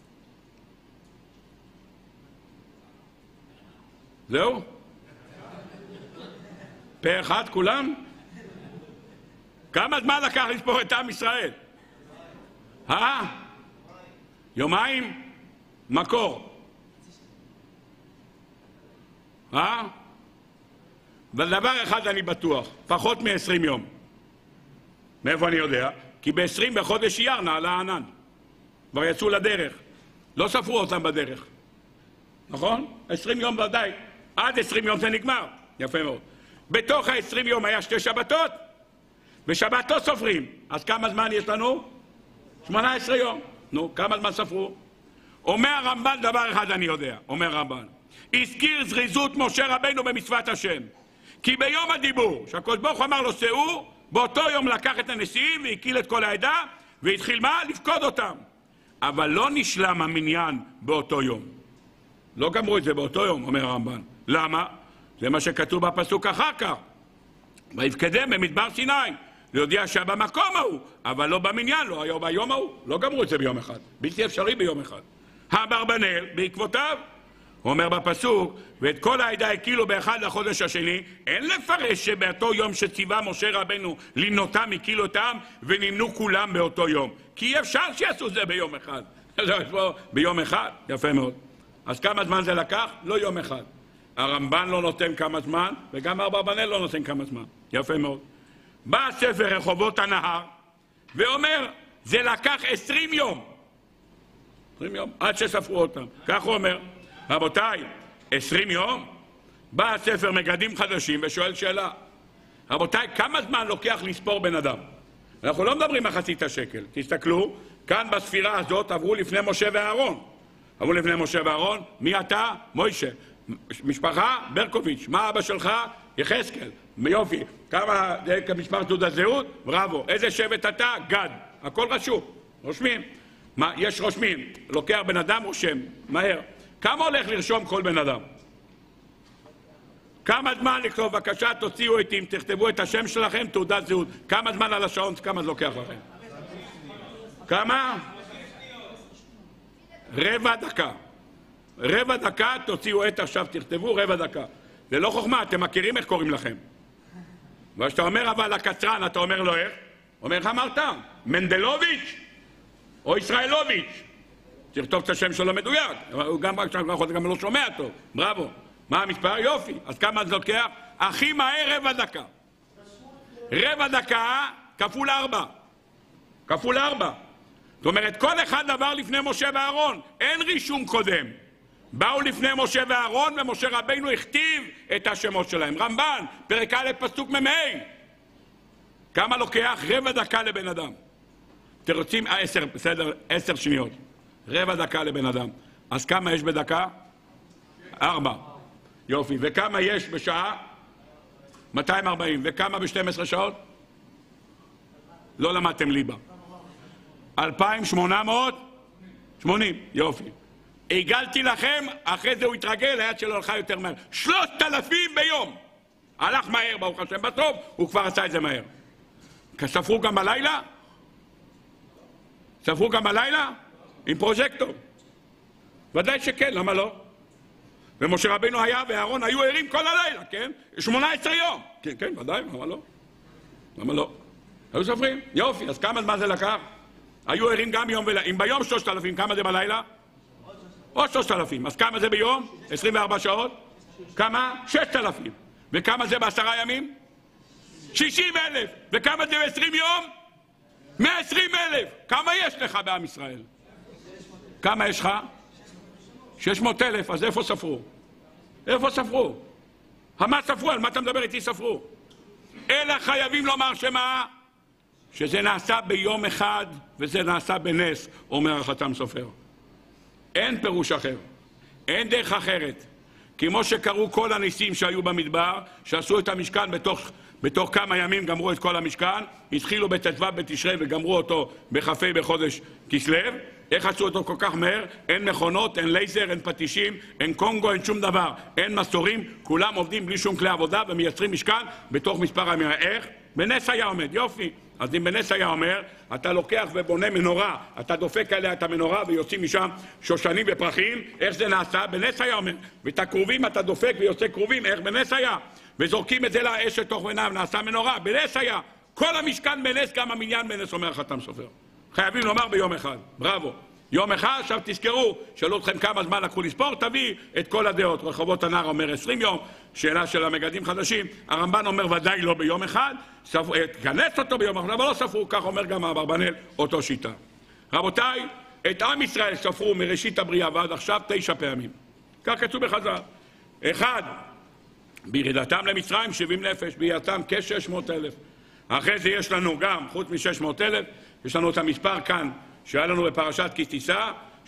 זהו? פה אחד כולם? כמה זמן לקח לספור את עם ישראל? יומיים? מקור. בדבר אחד אני בטוח, פחות מ-20 יום. מאיפה אני יודע? כי ב-20 בחודש אייר נעלה הענן. כבר יצאו לדרך. לא ספרו אותם בדרך. נכון? 20 יום ודאי. עד 20 יום זה נגמר. יפה מאוד. בתוך ה-20 יום היה 2 שבתות, ושבת לא סופרים. אז כמה זמן יש לנו? 18 יום. נו, כמה זמן ספרו? אומר הרמב"ן דבר אחד אני יודע. אומר הרמב"ן. הזכיר זריזות משה רבנו במצוות השם. כי ביום הדיבור, שהקדוש ברוך הוא אמר לו שאו, באותו יום לקח את הנשיאים והקיל את כל העדה, והתחיל מה? לפקוד אותם. אבל לא נשלם המניין באותו יום. לא גמרו את זה באותו יום, אומר הרמב"ן. למה? זה מה שכתוב בפסוק אחר כך. ויפקדם במדבר סיני, להודיע שבמקום ההוא, אבל לא במניין, לא היה ביום ההוא. לא גמרו את זה ביום אחד. בלתי אפשרי ביום אחד. האברבנאל, בעקבותיו, הוא אומר בפסוק, ואת כל העדה הקילו באחד לחודש השני, אין לפרש שבאותו יום שציווה משה רבנו לנותם הקילו אותם, ונמנו כולם באותו יום. כי אי אפשר שיעשו זה ביום אחד. ביום אחד, יפה מאוד. אז כמה זמן זה לקח? לא יום אחד. הרמב"ן לא נותן כמה זמן, וגם האברבנאל לא נותן כמה זמן. יפה מאוד. בא הספר רחובות הנהר, ואומר, זה לקח 20 יום. 20 יום, עד שספרו אותם. כך הוא אומר. רבותיי, 20 יום, בא הספר מגדים חדשים ושואל שאלה. רבותיי, כמה זמן לוקח לספור בן אדם? אנחנו לא מדברים מחצית השקל. תסתכלו, כאן בספירה הזאת עברו לפני משה ואהרון. עברו לפני משה ואהרון, מי אתה? מוישה. משפחה? ברקוביץ'. מה אבא שלך? יחזקאל. יופי. כמה מספר תעודת זהות? בראבו. איזה שבט אתה? גד. הכל רשום. רושמים. מה, יש רושמים. לוקח בן אדם רושם. מהר. כמה הולך לרשום כל בן אדם? כמה זמן לכתוב? בבקשה, תוציאו איתי, תכתבו את השם שלכם, תעודת זהות. כמה זמן על השעון? כמה זה לוקח לכם? כמה? רבע דקה. רבע דקה, תוציאו את עכשיו, תכתבו רבע דקה. זה לא חוכמה, אתם מכירים איך קוראים לכם. וכשאתה אומר אבל הקצרן, אתה אומר לו איך? אומר לך אמרת, מנדלוביץ' או ישראלוביץ'. תכתוב את השם שלו מדויק. הוא גם לא שומע טוב. בראבו. מה המספר? יופי. אז כמה זה לוקח? הכי מהר רבע דקה. רבע דקה כפול 4. כפול 4. זאת אומרת, כל אחד עבר לפני משה ואהרון. אין רישום קודם. באו לפני משה ואהרון, ומשה רבינו הכתיב את השמות שלהם. רמב"ן, פרק א' פסוק מ"ה. כמה לוקח? רבע דקה לבן אדם. אתם רוצים? 10, בסדר, 10 שניות. רבע דקה לבן אדם. אז כמה יש בדקה? 4. יופי. וכמה יש בשעה? 240. וכמה ב-12 שעות? לא למדתם ליבה. 2,880. יופי. הגלתי לכם, אחרי זה הוא התרגל, היד שלו הלכה יותר מהר. 3,000 ביום. הלך מהר, ברוך השם, בטוב, הוא כבר עשה את זה מהר. ספרו גם בלילה? ספרו גם בלילה? עם פרוז'קטור. ודאי שכן, למה לא? ומשה רבינו היה ואהרון היו ערים כל הלילה, כן? 18 יום. כן, כן, ודאי, למה לא? למה לא? היו סופרים. יופי, אז כמה זמן זה לקח? היו ערים גם יום ולילה. אם ביום 3,000, כמה זה בלילה? עוד 3,000. אז כמה זה ביום? 24 שעות? כמה? 6,000. וכמה זה ב10 ימים? 60,000. וכמה זה ב20 יום? 120,000. כמה יש לך בעם ישראל? כמה יש לך? 600,000. אז איפה ספרו? איפה ספרו? מה ספרו? על מה אתה מדבר איתי ספרו? אלא חייבים לומר שמה? שזה נעשה ביום אחד וזה נעשה בנס, אומר החתם סופר. אין פירוש אחר. אין דרך אחרת. כמו שקראו כל הניסים שהיו במדבר, שעשו את המשכן בתוך בתוך כמה ימים גמרו את כל המשכן, התחילו בט"ו בתשרי וגמרו אותו בכ"ה בחודש כסלו. איך עשו אותו כל כך מהר? אין מכונות, אין לייזר, אין פטישים, אין קונגו, אין שום דבר, אין מסורים, כולם עובדים בלי שום כלי עבודה ומייצרים משכן בתוך מספר הימים. איך? בנס היה עומד, יופי. אז אם בנס היה אומר, אתה לוקח ובונה מנורה, אתה דופק עליה את המנורה ויוצאים משם שושנים ופרחים, איך זה נעשה? בנס היה אומר. ואת הכרובים אתה דופק ויוצא כרובים, איך? בנס היה. וזורקים את זה לאש לתוך עיניו, נעשה מנורה, בנס היה. כל המשכן בנס, גם המניין בנס, אומר חתם סופר. חייבים לומר ביום אחד, בראבו. יום אחד, עכשיו תזכרו, שאלו אתכם כמה זמן לקחו לספור, תביא את כל הדעות. רחובות הנער אומר 20 יום, שאלה של המגדים חדשים, הרמב"ן אומר ודאי לא ביום אחד, כנס אותו ביום אחד, אבל לא ספרו, כך אומר גם אברבנאל, אותו שיטה. רבותיי, את עם ישראל ספרו מראשית הבריאה ועד עכשיו 9 פעמים. כך כתוב בחז"ל. 1, בירידתם למצרים 70 נפש, בירידתם כ-600,000. אחרי זה יש לנו גם, חוץ מ-600,000, יש לנו את המספר כאן, שהיה לנו בפרשת כי תישא,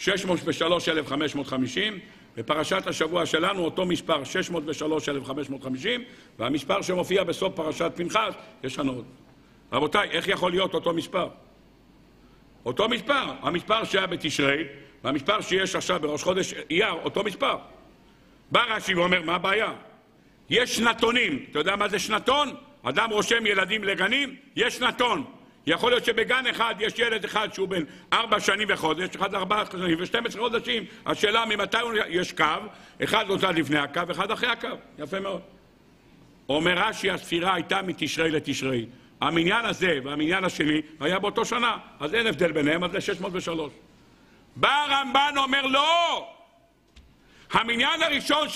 603,550, בפרשת השבוע שלנו אותו מספר 603,550, והמספר שמופיע בסוף פרשת פנחס, יש לנו עוד. רבותיי, איך יכול להיות אותו מספר? אותו מספר, המספר שהיה בתשרי, והמספר שיש עכשיו בראש חודש אייר, אותו מספר. בא רש"י ואומר, מה הבעיה? יש שנתונים, אתה יודע מה זה שנתון? אדם רושם ילדים לגנים, יש שנתון. יכול להיות שבגן אחד יש ילד אחד שהוא בן 4 שנים וחודש, אחד 4 שנים ו12 חודשים. השאלה ממתי יש קו, אחד נוצד לפני הקו, אחד אחרי הקו. יפה מאוד. אומר רש"י, הספירה הייתה מתשרי לתשרי. המניין הזה והמניין השני היה באותו שנה, אז אין הבדל ביניהם, אז זה 603. בא הרמב"ן אומר לא! המניין הראשון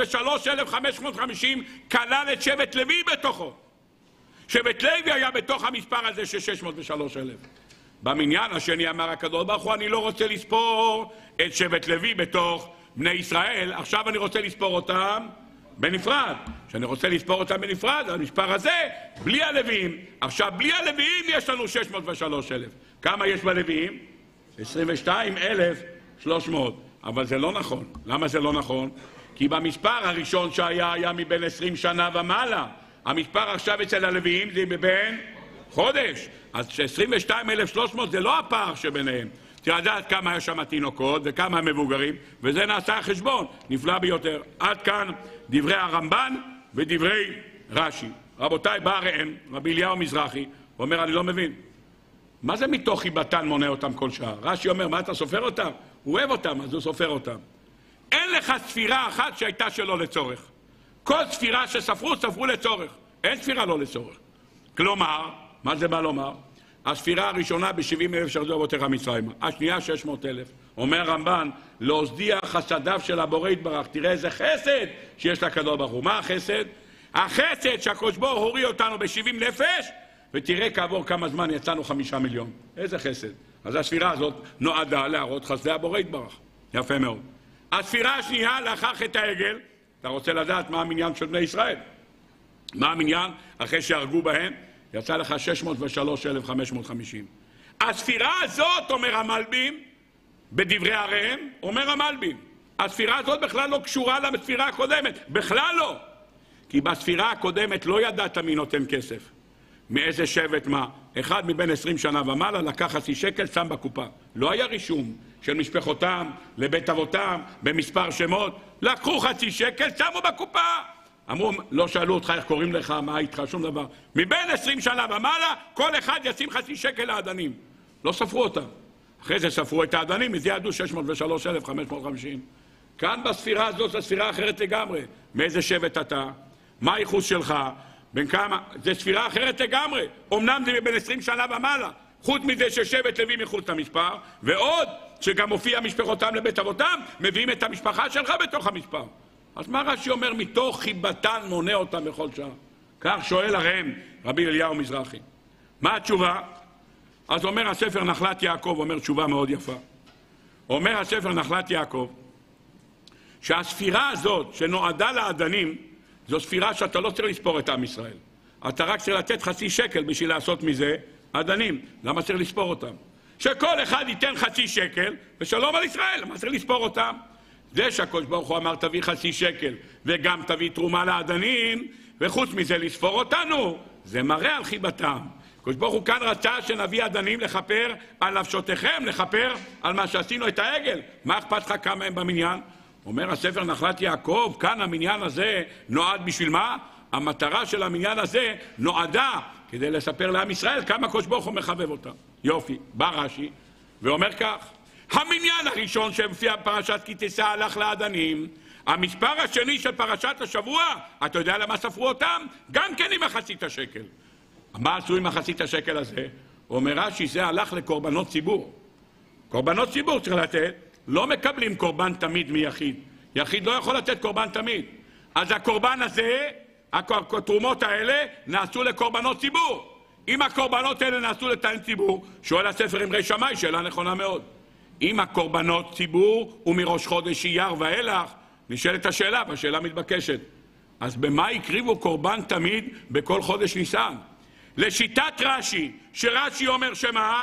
603,550 כלל את שבט לוי בתוכו. שבט לוי היה בתוך המספר הזה של 603,000. במניין השני אמר הקדוש ברוך הוא, אני לא רוצה לספור את שבט לוי בתוך בני ישראל, עכשיו אני רוצה לספור אותם בנפרד. כשאני רוצה לספור אותם בנפרד, המספר הזה, בלי הלוויים. עכשיו, בלי הלוויים יש לנו 603,000. כמה יש בלוויים? 22,300. אבל זה לא נכון. למה זה לא נכון? כי במספר הראשון היה מבין 20 שנה ומעלה. המספר עכשיו אצל הלוויים זה מבין חודש. אז 22,300 זה לא הפער שביניהם. צריך לדעת כמה יש שם תינוקות וכמה מבוגרים, וזה נעשה החשבון. נפלא ביותר. עד כאן דברי הרמב"ן ודברי רש"י. רבותיי, בא ראם, רבי אליהו מזרחי, אומר, אני לא מבין. מה זה מתוך חיבתן מונה אותם כל שעה? רש"י אומר, מה אתה סופר אותם? הוא אוהב אותם, אז הוא סופר אותם. אין לך ספירה אחת שהייתה שלא לצורך. כל ספירה שספרו, ספרו לצורך. אין ספירה לא לצורך. כלומר, מה זה בא לומר? הספירה הראשונה ב-70,000 שרדו אבותיך מצרימה. השנייה 600,000. אומר רמב"ן, להודיע חסדיו של הבורא יתברך. תראה איזה חסד שיש לקדוש ברוך הוא. מה החסד? החסד שהקדוש ברוך הוא הוריד אותנו ב-70 נפש, ותראה כעבור כמה זמן יצאנו 5 מיליון. איזה חסד. אז הספירה הזאת נועדה להראות חסדי הבורא יתברך. יפה מאוד. הספירה השנייה לאחר חטא העגל, אתה רוצה לדעת מה המניין של בני ישראל? מה המניין? אחרי שהרגו בהם, יצא לך 603,550. הספירה הזאת, אומר המלבים, בדברי הראם, אומר המלבים, הספירה הזאת בכלל לא קשורה לספירה הקודמת, בכלל לא. כי בספירה הקודמת לא ידעת מי נותן כסף. מאיזה שבט מה? אחד מבין 20 שנה ומעלה לקח 0.5 שקל, שם בקופה. לא היה רישום של משפחותם, לבית אבותם, במספר שמות. לקחו 0.5 שקל, שמו בקופה. אמרו, לא שאלו אותך איך קוראים לך, מה איתך, שום דבר. מבין 20 שנה ומעלה, כל אחד ישים 0.5 שקל לאדנים. לא ספרו אותם. אחרי זה ספרו את האדנים, אז יעדו 603,550. כאן בספירה הזאת, הספירה אחרת לגמרי. מאיזה שבט אתה? מה הייחוס שלך? בין כמה? זה ספירה אחרת לגמרי. אמנם זה בין 20 שנה ומעלה. חוץ מזה ששבט לוי מחוץ למספר, ועוד שגם מופיע משפחותם לבית אבותם, מביאים את המשפחה שלך בתוך המספר. אז מה רש"י אומר? מתוך חיבתן מונה אותם בכל שעה. כך שואל הראם, רבי אליהו מזרחי. מה התשובה? אז אומר הספר נחלת יעקב, אומר תשובה מאוד יפה. אומר הספר נחלת יעקב, שהספירה הזאת שנועדה לאדנים, זו ספירה שאתה לא צריך לספור את עם ישראל. אתה רק צריך לתת 0.5 שקל בשביל לעשות מזה אדנים. למה צריך לספור אותם? שכל אחד ייתן 0.5 שקל ושלום על ישראל. למה צריך לספור אותם? זה שהקדוש ברוך הוא אמר תביא 0.5 שקל וגם תביא תרומה לאדנים, וחוץ מזה לספור אותנו, זה מראה על חיבתם. הקדוש ברוך הוא כאן רצה שנביא אדנים לכפר על נפשותיכם, לכפר על מה שעשינו את העגל. מה אכפת לך כמה הם במניין? אומר הספר נחלת יעקב, כאן המניין הזה נועד בשביל מה? המטרה של המניין הזה נועדה כדי לספר לעם ישראל כמה הקדוש ברוך הוא מחבב אותם. יופי, בא רש"י ואומר כך, המניין הראשון שמופיע בפרשת כי תשא הלך לאדנים, המספר השני של פרשת השבוע, אתה יודע למה ספרו אותם? גם כן עם מחצית השקל. מה עשו עם מחצית השקל הזה? אומר רש"י, זה הלך לקורבנות ציבור. קורבנות ציבור צריך לתת, לא מקבלים קורבן תמיד מיחיד. יחיד לא יכול לתת קורבן תמיד. אז הקורבן הזה, התרומות האלה נעשו לקורבנות ציבור. אם הקורבנות האלה נעשו לתאים ציבור, שואל הספר אמרי שמאי, שאלה נכונה מאוד. אם הקורבנות ציבור ומראש חודש אייר ואילך, נשאלת השאלה, והשאלה מתבקשת. אז במה הקריבו קורבן תמיד בכל חודש ניסן? לשיטת רש"י, שרש"י אומר שמה?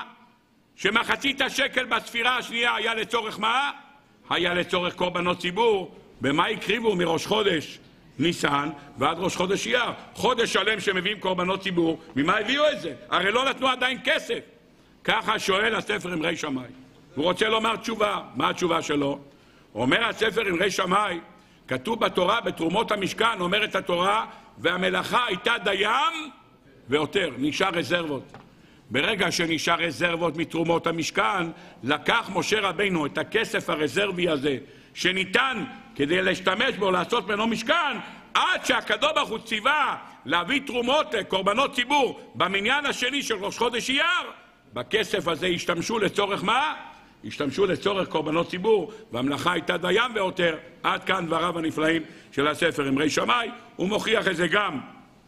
שמחצית השקל בספירה השנייה היה לצורך מה? היה לצורך קורבנות ציבור. במה הקריבו מראש חודש ניסן ועד ראש חודש אייר? חודש שלם שמביאים קורבנות ציבור, ממה הביאו את זה? הרי לא נתנו עדיין כסף. ככה שואל הספר אמרי שמאי. הוא רוצה לומר תשובה. מה התשובה שלו? אומר הספר אמרי שמאי, כתוב בתורה, בתרומות המשכן, אומרת התורה, והמלאכה הייתה דיים ויותר, נשאר רזרבות. ברגע שנשאר רזרבות מתרומות המשכן, לקח משה רבינו את הכסף הרזרבי הזה, שניתן כדי להשתמש בו, לעשות ממנו משכן, עד שהקדוש ברוך הוא ציווה להביא תרומות לקורבנות ציבור במניין השני של ראש חודש אייר, בכסף הזה השתמשו לצורך מה? השתמשו לצורך קורבנות ציבור, והמלאכה הייתה דיים ויותר. עד כאן דבריו הנפלאים של הספר אמרי שמאי. הוא מוכיח את זה גם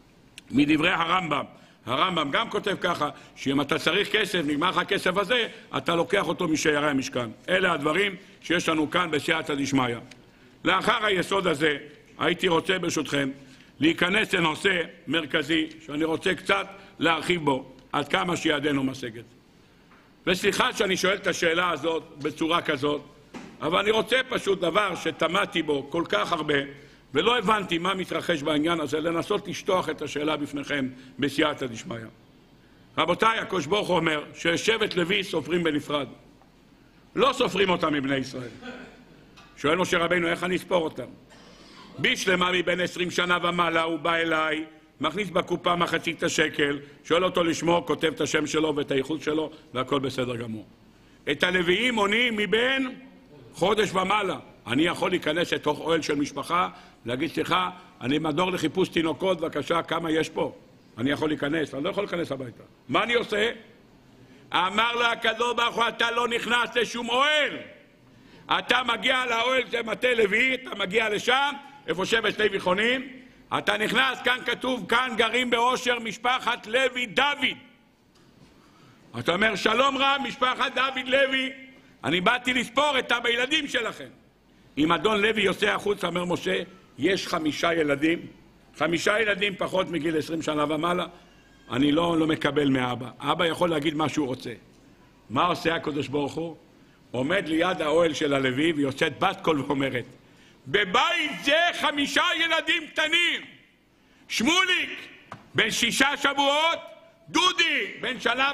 מדברי הרמב"ם. הרמב"ם גם כותב ככה, שאם אתה צריך כסף, נגמר לך הכסף הזה, אתה לוקח אותו משיירי המשכן. אלה הדברים שיש לנו כאן בסייעתא דשמיא. לאחר היסוד הזה, הייתי רוצה ברשותכם להיכנס לנושא מרכזי, שאני רוצה קצת להרחיב בו, עד כמה שידנו משגת. וסליחה שאני שואל את השאלה הזאת בצורה כזאת, אבל אני רוצה פשוט דבר שתמדתי בו כל כך הרבה, ולא הבנתי מה מתרחש בעניין הזה, לנסות לשטוח את השאלה בפניכם בסייעתא דשמיא. רבותיי, הקדוש ברוך הוא אומר ששבט לוי סופרים בנפרד. לא סופרים אותם מבני ישראל. שואל משה רבינו, איך אני אספור אותם? בשלמה מבין 20 שנה ומעלה הוא בא אליי, מכניס בקופה מחצית השקל, שואל אותו לשמו, כותב את השם שלו ואת הייחוד שלו, והכל בסדר גמור. את הלוויים מונים מבין חודש ומעלה. אני יכול להיכנס לתוך אוהל של משפחה, להגיד, סליחה, אני מדור לחיפוש תינוקות, בבקשה, כמה יש פה? אני יכול להיכנס, אני לא יכול להיכנס הביתה. מה אני עושה? אמר לו הקדוש ברוך הוא, אתה לא נכנס לשום אוהל. אתה מגיע לאוהל של מטה לוי, אתה מגיע לשם, איפה שבט לוי חונים, אתה נכנס, כאן כתוב, כאן גרים באושר משפחת לוי דוד. אתה אומר, שלום רב, משפחת דוד לוי, אני באתי לספור את הילדים שלכם. אם אדון לוי יוצא החוץ, אומר משה, יש 5 ילדים, 5 ילדים פחות מגיל 20 שנה ומעלה, אני לא מקבל מאבא. אבא יכול להגיד מה שהוא רוצה. מה עושה הקדוש ברוך הוא? עומד ליד האוהל של הלוי ויוצאת בת קול ואומרת, בבית זה 5 ילדים קטנים, שמוליק בן 6 שבועות, דודי בן 1.5 שנה,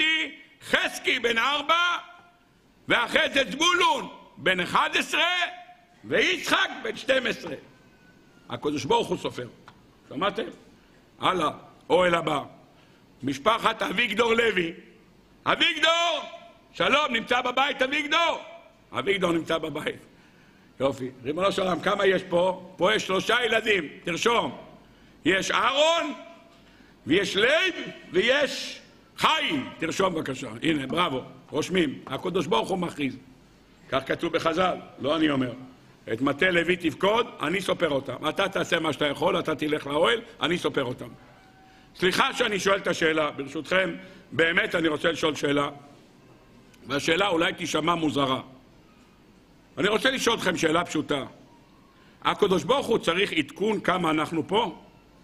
חזקי בן 4, ואחרי זה זבולון בן 11, ויצחק בן 12. הקדוש ברוך הוא סופר. שמעתם? הלאה, אוהל הבא. משפחת אביגדור לוי. אביגדור! שלום, נמצא בבית אביגדור? אביגדור נמצא בבית. יופי. ריבונו של עולם, כמה יש פה? פה יש 3 ילדים, תרשום. יש אהרון, ויש לב, ויש חיים. תרשום בבקשה. הנה, בראבו. רושמים. הקדוש ברוך הוא מכריז. כך כתוב בחז"ל, לא אני אומר. את מטה לוי תפקוד, אני סופר אותם. אתה תעשה מה שאתה יכול, אתה תלך לאוהל, אני סופר אותם. סליחה שאני שואל את השאלה, ברשותכם, באמת אני רוצה לשאול שאלה. והשאלה אולי תשמע מוזרה. אני רוצה לשאול אתכם שאלה פשוטה. הקדוש ברוך הוא צריך עדכון כמה אנחנו פה?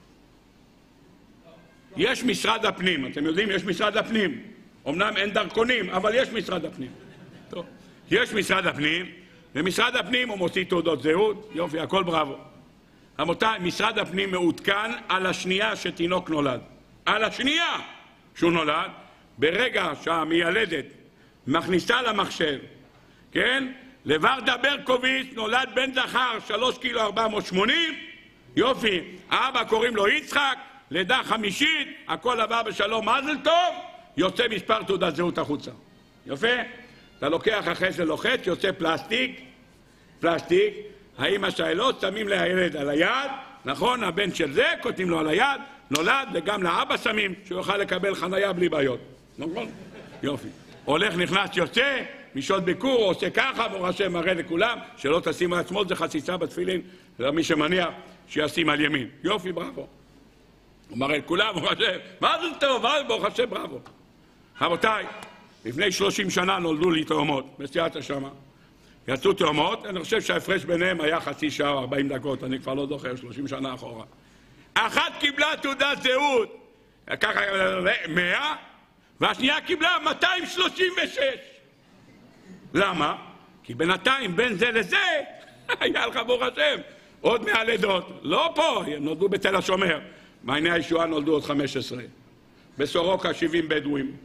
יש משרד הפנים, אתם יודעים, יש משרד הפנים. אמנם אין דרכונים, אבל יש משרד הפנים. טוב. יש משרד הפנים, ומשרד הפנים הוא מוציא תעודות זהות, יופי, הכל בראבו. רבותיי, משרד הפנים מעודכן על השנייה שתינוק נולד. על השנייה שהוא נולד, ברגע שהמיילדת מכניסה למחשב, כן? לוורדה ברקוביץ נולד בן זכר 3 קילו 480, יופי, האבא קוראים לו יצחק, לידה חמישית, הכל עבר בשלום, מזל טוב, יוצא מספר תעודת זהות החוצה. יפה? אתה לוקח אחרי זה לוחץ, יוצא פלסטיק, האמא שאלות, שמים לילד על היד, נכון, הבן של זה, כותבים לו על היד, נולד, וגם לאבא שמים, שהוא יוכל לקבל חנייה בלי בעיות. נכון? יופי. הולך, נכנס, יוצא, משעות ביקור, עושה ככה, והוא רשם מראה לכולם, שלא תשים על עצמו, זה חציצה בתפילין, מי שמניח, שישים על ימין. יופי, בראבו. הוא מראה לכולם, הוא רשם, מה זה טוב, ברוך השם, בראבו. רבותיי, לפני 30 שנה נולדו לי תאומות, בסייעתא שמע. יצאו תאומות, אני חושב שההפרש ביניהם היה חצי שעה, 40 דקות, אני כבר לא זוכר, 30 שנה אחורה. אחת קיבלה תעודת זהות, ככה 100, והשנייה קיבלה 236. למה? כי בינתיים בין זה לזה, היה לך ברוך השם, עוד 100 לידות. לא פה, הם נולדו בתל השומר. מעייני הישועה נולדו עוד 15. בסורוקה 70 בדואים.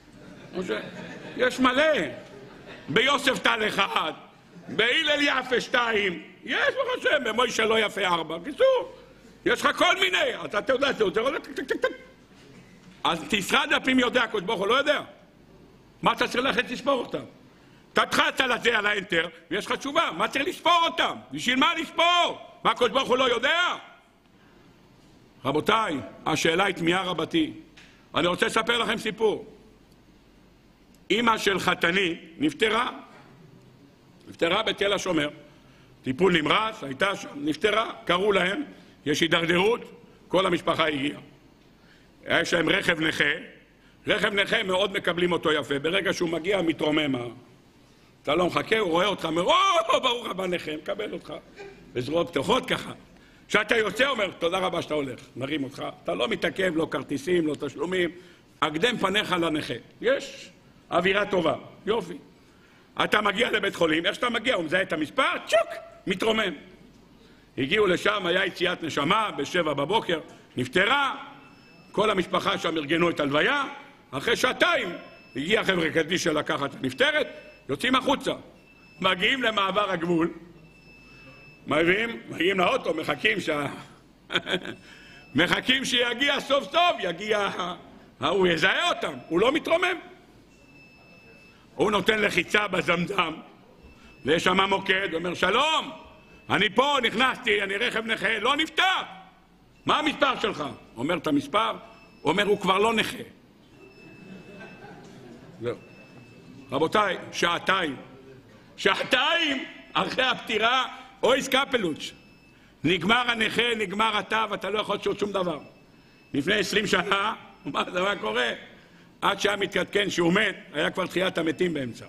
יש מלא. ביוסף טל 1, בהילל יפה 2, יש ברוך השם, במוישה לא יפה 4. קיצור, יש לך כל מיני, אתה יודע, זה עוזר, אז משרד הפנים יודע, הקדוש ברוך הוא לא יודע. מה אתה צריך ללכת לספור אותם? תתחץ על הזה, על האנטר, ויש לך תשובה, מה צריך לספור אותם? בשביל מה לספור? מה הקדוש ברוך הוא לא יודע? רבותיי, השאלה היא תמיהה רבתי. אני רוצה לספר לכם סיפור. אמא של חתני נפטרה בתל השומר. טיפול נמרץ, הייתה שם, נפטרה, קראו להם, יש הידרדרות, כל המשפחה הגיעה. יש להם רכב נכה מאוד מקבלים אותו יפה, ברגע שהוא מגיע מתרומם, אתה לא מחכה, הוא רואה אותך, אומר, ברוך הבא נכה, מקבל אותך, בזרועות פתוחות ככה. כשאתה יוצא, אומר, תודה רבה שאתה הולך, מרים אותך, אתה לא מתעכב, לא כרטיסים, לא תשלומים, אקדם פניך לנכה, יש אווירה טובה, יופי. אתה מגיע לבית חולים, איך שאתה מגיע, הוא מזהה את המספר, צ'וק, מתרומם. הגיעו לשם, היה יציאת נשמה, ב7 בבוקר, נפטרה, כל המשפחה שם ארגנו את הלוויה, אחרי 2 שעתיים הגיע חבר'ה קדישא לקחת הנפטרת, יוצאים החוצה, מגיעים למעבר הגבול, מגיעים לאוטו, מחכים שיגיע סוף סוף, הוא יזהה אותם, הוא לא מתרומם. הוא נותן לחיצה בזמזם, ויש שם מוקד, הוא אומר, שלום, אני פה, נכנסתי, אני רכב נכה, לא נפתח. מה המספר שלך? אומר את המספר, אומר, הוא כבר לא נכה. זהו. רבותיי, 2 שעתיים אחרי הפטירה, אויס קפלוץ'. נגמר הנכה, נגמר אתה, ואתה לא יכול לעשות שום דבר. לפני 20 שנה, מה קורה? עד שהיה מתעדכן שהוא מת, היה כבר תחיית המתים באמצע.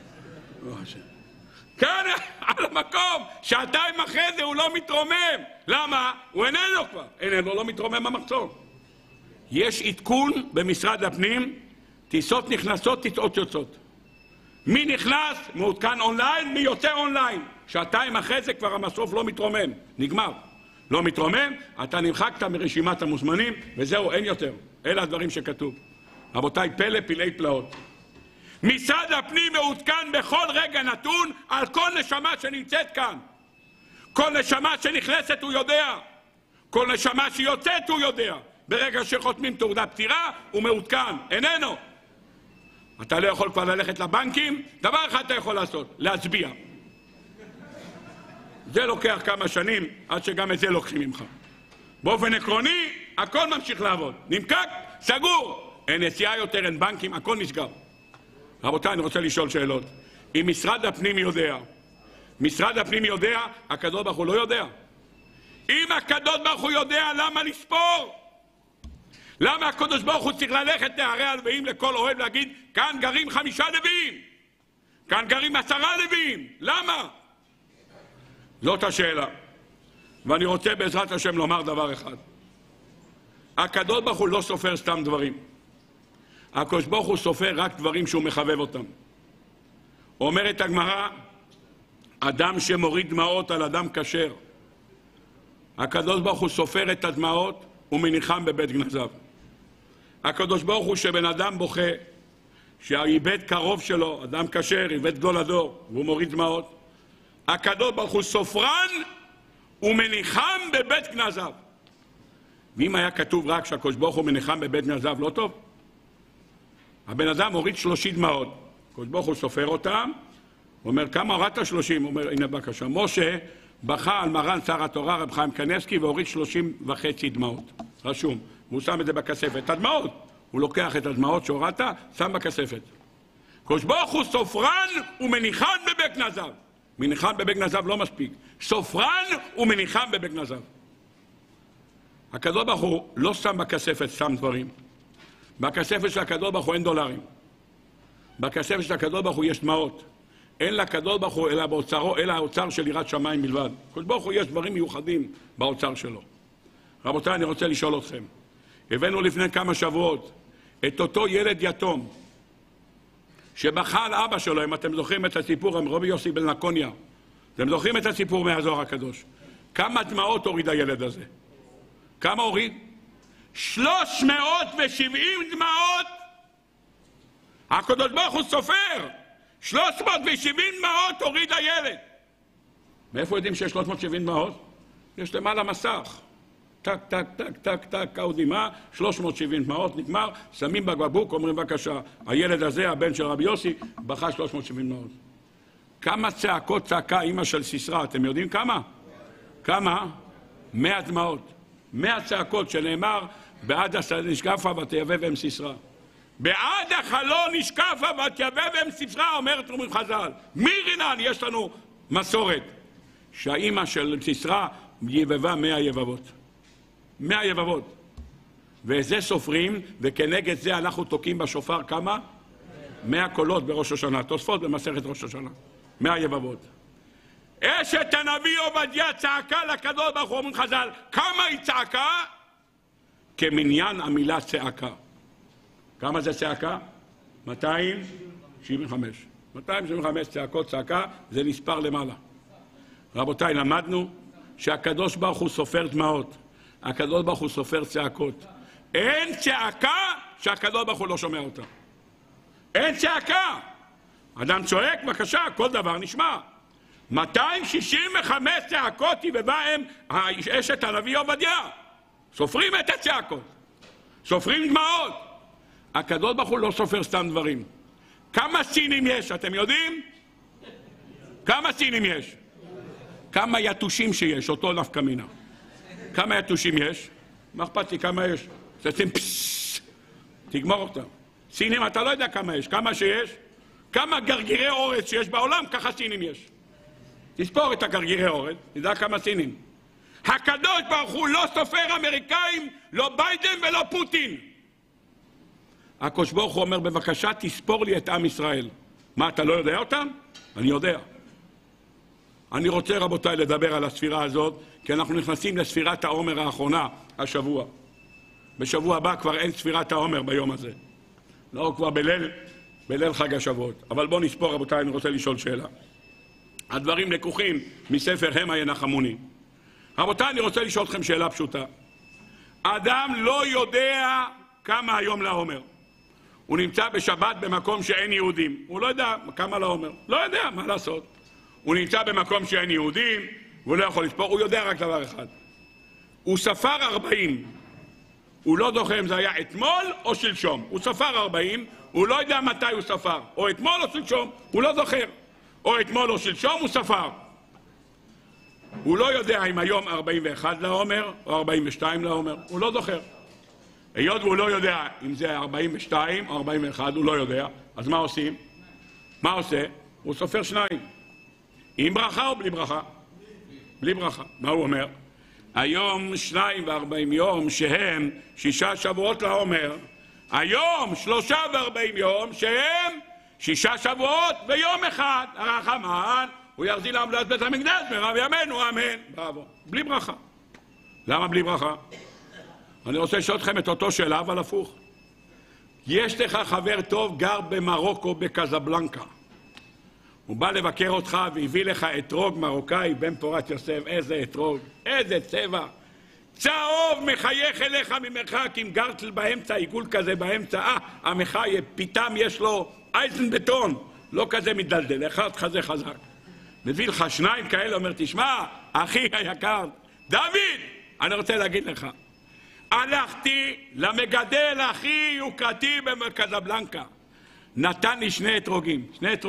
כאן, על המקום, 2 שעתיים אחרי זה הוא לא מתרומם. למה? הוא איננו כבר. איננו, לא מתרומם במחסום. יש עדכון במשרד הפנים, טיסות נכנסות, טיסות יוצאות. מי נכנס, מעודכן אונליין, מי יוצא אונליין. 2 שעתיים אחרי זה כבר המסוף לא מתרומם. נגמר. לא מתרומם, אתה נמחקת מרשימת המוזמנים, וזהו, אין יותר. אלה הדברים שכתוב. רבותיי, פלא פלאי פלאות. משרד הפנים מעודכן בכל רגע נתון על כל נשמה שנמצאת כאן. כל נשמה שנכנסת הוא יודע. כל נשמה שיוצאת הוא יודע. ברגע שחותמים תעודת פטירה הוא מעודכן. איננו. אתה לא יכול כבר ללכת לבנקים, דבר אחד אתה יכול לעשות, להצביע. זה לוקח כמה שנים עד שגם את זה לוקחים ממך. באופן עקרוני, הכל ממשיך לעבוד. נמקק, סגור. אין נסיעה יותר, אין בנקים, הכל נסגר. רבותיי, אני רוצה לשאול שאלות. אם משרד הפנים יודע, הקדוש ברוך הוא לא יודע. אם הקדוש ברוך הוא יודע, למה לספור? למה הקדוש ברוך הוא צריך ללכת להרי הלוויים לכל אוהב להגיד, כאן גרים 5 לוויים, כאן גרים 10 לוויים, למה? זאת השאלה. ואני רוצה בעזרת השם לומר דבר אחד. הקדוש ברוך הוא לא סופר סתם דברים. הקדוש ברוך הוא סופר רק דברים שהוא מחבב אותם. אומרת הגמרא, אדם שמוריד דמעות על אדם כשר. הקדוש ברוך הוא סופר את הדמעות ומניחם בבית גנזיו. הקדוש ברוך הוא שבן אדם בוכה, שאיבד קרוב שלו, אדם כשר, איבד גדול הדור, והוא מוריד דמעות. הקדוש ברוך הוא סופרן ומניחם בבית גנזיו. ואם היה כתוב רק שהקדוש ברוך הוא מניחם בבית גנזיו, לא טוב? הבן אדם הוריד 30 דמעות. הקדוש ברוך הוא סופר אותם, הוא אומר, כמה הורדת 30? הוא אומר, הנה בבקשה. משה בכה על מרן שר התורה רב חיים קניבסקי והוריד 30.5 דמעות. רשום. והוא שם את זה בכספת. הדמעות. הוא לוקח את הדמעות שהורדת, שם בכספת. הקדוש ברוך הוא סופרן ומניחן בבית גנזיו. מניחן בבית גנזיו לא מספיק. סופרן ומניחן בבית גנזיו. הקדוש ברוך הוא לא שם בכספת סתם דברים. בכספת של הקדוש ברוך הוא אין דולרים. בכספת של הקדוש ברוך הוא יש דמעות. אין לקדוש ברוך הוא אלא באוצרו, אלא האוצר של יראת שמיים בלבד. הקדוש ברוך הוא יש דברים מיוחדים באוצר שלו. רבותיי, אני רוצה לשאול אתכם. הבאנו לפני כמה שבועות את אותו ילד יתום שבכה על אבא שלו, אם אתם זוכרים את הסיפור עם רבי יוסי בן נקוניה. אתם זוכרים את הסיפור מהזוהר הקדוש. כמה דמעות הוריד הילד הזה? כמה הוריד? 370 דמעות. הקדוש ברוך הוא סופר. 370 דמעות הוריד הילד. מאיפה יודעים שיש 370 דמעות? יש למעלה מסך. טק, טק, טק, טק, טק, קאודימה, 370 דמעות, נגמר, שמים בבקבוק, אומרים בבקשה, הילד הזה, הבן של רבי יוסי, בכה 370 דמעות. כמה צעקות צעקה אמא של סיסרא, אתם יודעים כמה? כמה? 100 דמעות. 100 צעקות שנאמר, בעד השדה נשקפה ותיבב אם סיסרא. בעד החלון נשקפה ותיבב אם סיסרא, אומרת אומרים חז"ל. מירינן, יש לנו מסורת, שהאמא של סיסרא יבבה 100 יבבות. 100 יבבות. וזה סופרים, וכנגד זה אנחנו תוקעים בשופר כמה? 100 קולות בראש השנה. תוספות במסכת ראש השנה. 100 יבבות. אשת הנביא עובדיה צעקה לקדוש ברוך הוא, אומרים חז"ל, כמה היא צעקה? כמניין המילה צעקה. כמה זה צעקה? 275. 275 צעקות צעקה, זה נספר למעלה. רבותיי, למדנו שהקדוש ברוך הוא סופר דמעות. הקדוש ברוך הוא סופר צעקות. אין צעקה שהקדוש ברוך הוא לא שומע אותה. אין צעקה. אדם צועק, בבקשה, כל דבר נשמע. 265 צעקות יבבה הם אשת הנביא עובדיה. סופרים את הצעקות. סופרים דמעות. הקדוש ברוך הוא לא סופר סתם דברים. כמה סינים יש, אתם יודעים? כמה סינים יש? כמה יתושים שיש, אותו נפקא מינה. כמה יתושים יש? מה אכפת לי כמה יש? תשים פססס, תגמור אותם. סינים אתה לא יודע כמה יש, כמה שיש? כמה גרגירי אורץ שיש בעולם, ככה סינים יש. תספור את הגרגירי אורץ, נדע כמה סינים. הקדוש ברוך הוא לא סופר אמריקאים, לא ביידן ולא פוטין. הקדוש ברוך הוא אומר, בבקשה תספור לי את עם ישראל. מה, אתה לא יודע אותם? אני יודע. אני רוצה, רבותיי, לדבר על הספירה הזאת, כי אנחנו נכנסים לספירת העומר האחרונה, השבוע. בשבוע הבא כבר אין ספירת העומר ביום הזה. לא, כבר בליל חג השבועות. אבל בואו נספור, רבותיי, אני רוצה לשאול שאלה. הדברים לקוחים מספר המה ינחמוני. רבותיי, אני רוצה לשאול אתכם שאלה פשוטה. אדם לא יודע כמה היום לעומר. הוא נמצא בשבת במקום שאין יהודים. הוא לא יודע כמה לעומר. לא יודע, מה לעשות. הוא נמצא במקום שאין יהודים, והוא לא יכול לספור, הוא יודע רק דבר אחד. הוא ספר 40. הוא לא זוכר אם זה היה אתמול או שלשום. הוא ספר 40, הוא לא יודע מתי הוא ספר. או אתמול או שלשום, הוא לא זוכר. או אתמול או שלשום הוא ספר. הוא לא יודע אם היום 41 לעומר או 42 לעומר. הוא לא זוכר. היות והוא לא יודע אם זה 42 או 41, הוא לא יודע. אז מה עושים? מה עושה? הוא סופר 2. עם ברכה או בלי ברכה? בלי ברכה. מה הוא אומר? היום 42 יום שהם 6 שבועות לעומר. היום 43 יום שהם 6 שבועות ויום אחד. הרחמן, הוא יחזיר לעמדת בית המקדש ברב ימינו, אמן. בראבו. בלי ברכה. למה בלי ברכה? אני רוצה לשאול אתכם את אותו שאלה, אבל הפוך. יש לך חבר טוב גר במרוקו, בקזבלנקה. הוא בא לבקר אותך והביא לך אתרוג מרוקאי בן פורת יוסף. איזה אתרוג, איזה צבע. צהוב מחייך אליך ממרחק עם גרטל באמצע, עיגול כזה באמצע, המחייך, פתאום יש לו אייזן בטון, לא כזה מדלדל, אחד כזה חזק. מביא לך שניים כאלה, אומר, תשמע, אחי היקר, דוד, אני רוצה להגיד לך, הלכתי למגדל הכי יוקרתי בקזבלנקה, נתן לי שני אתרוגים,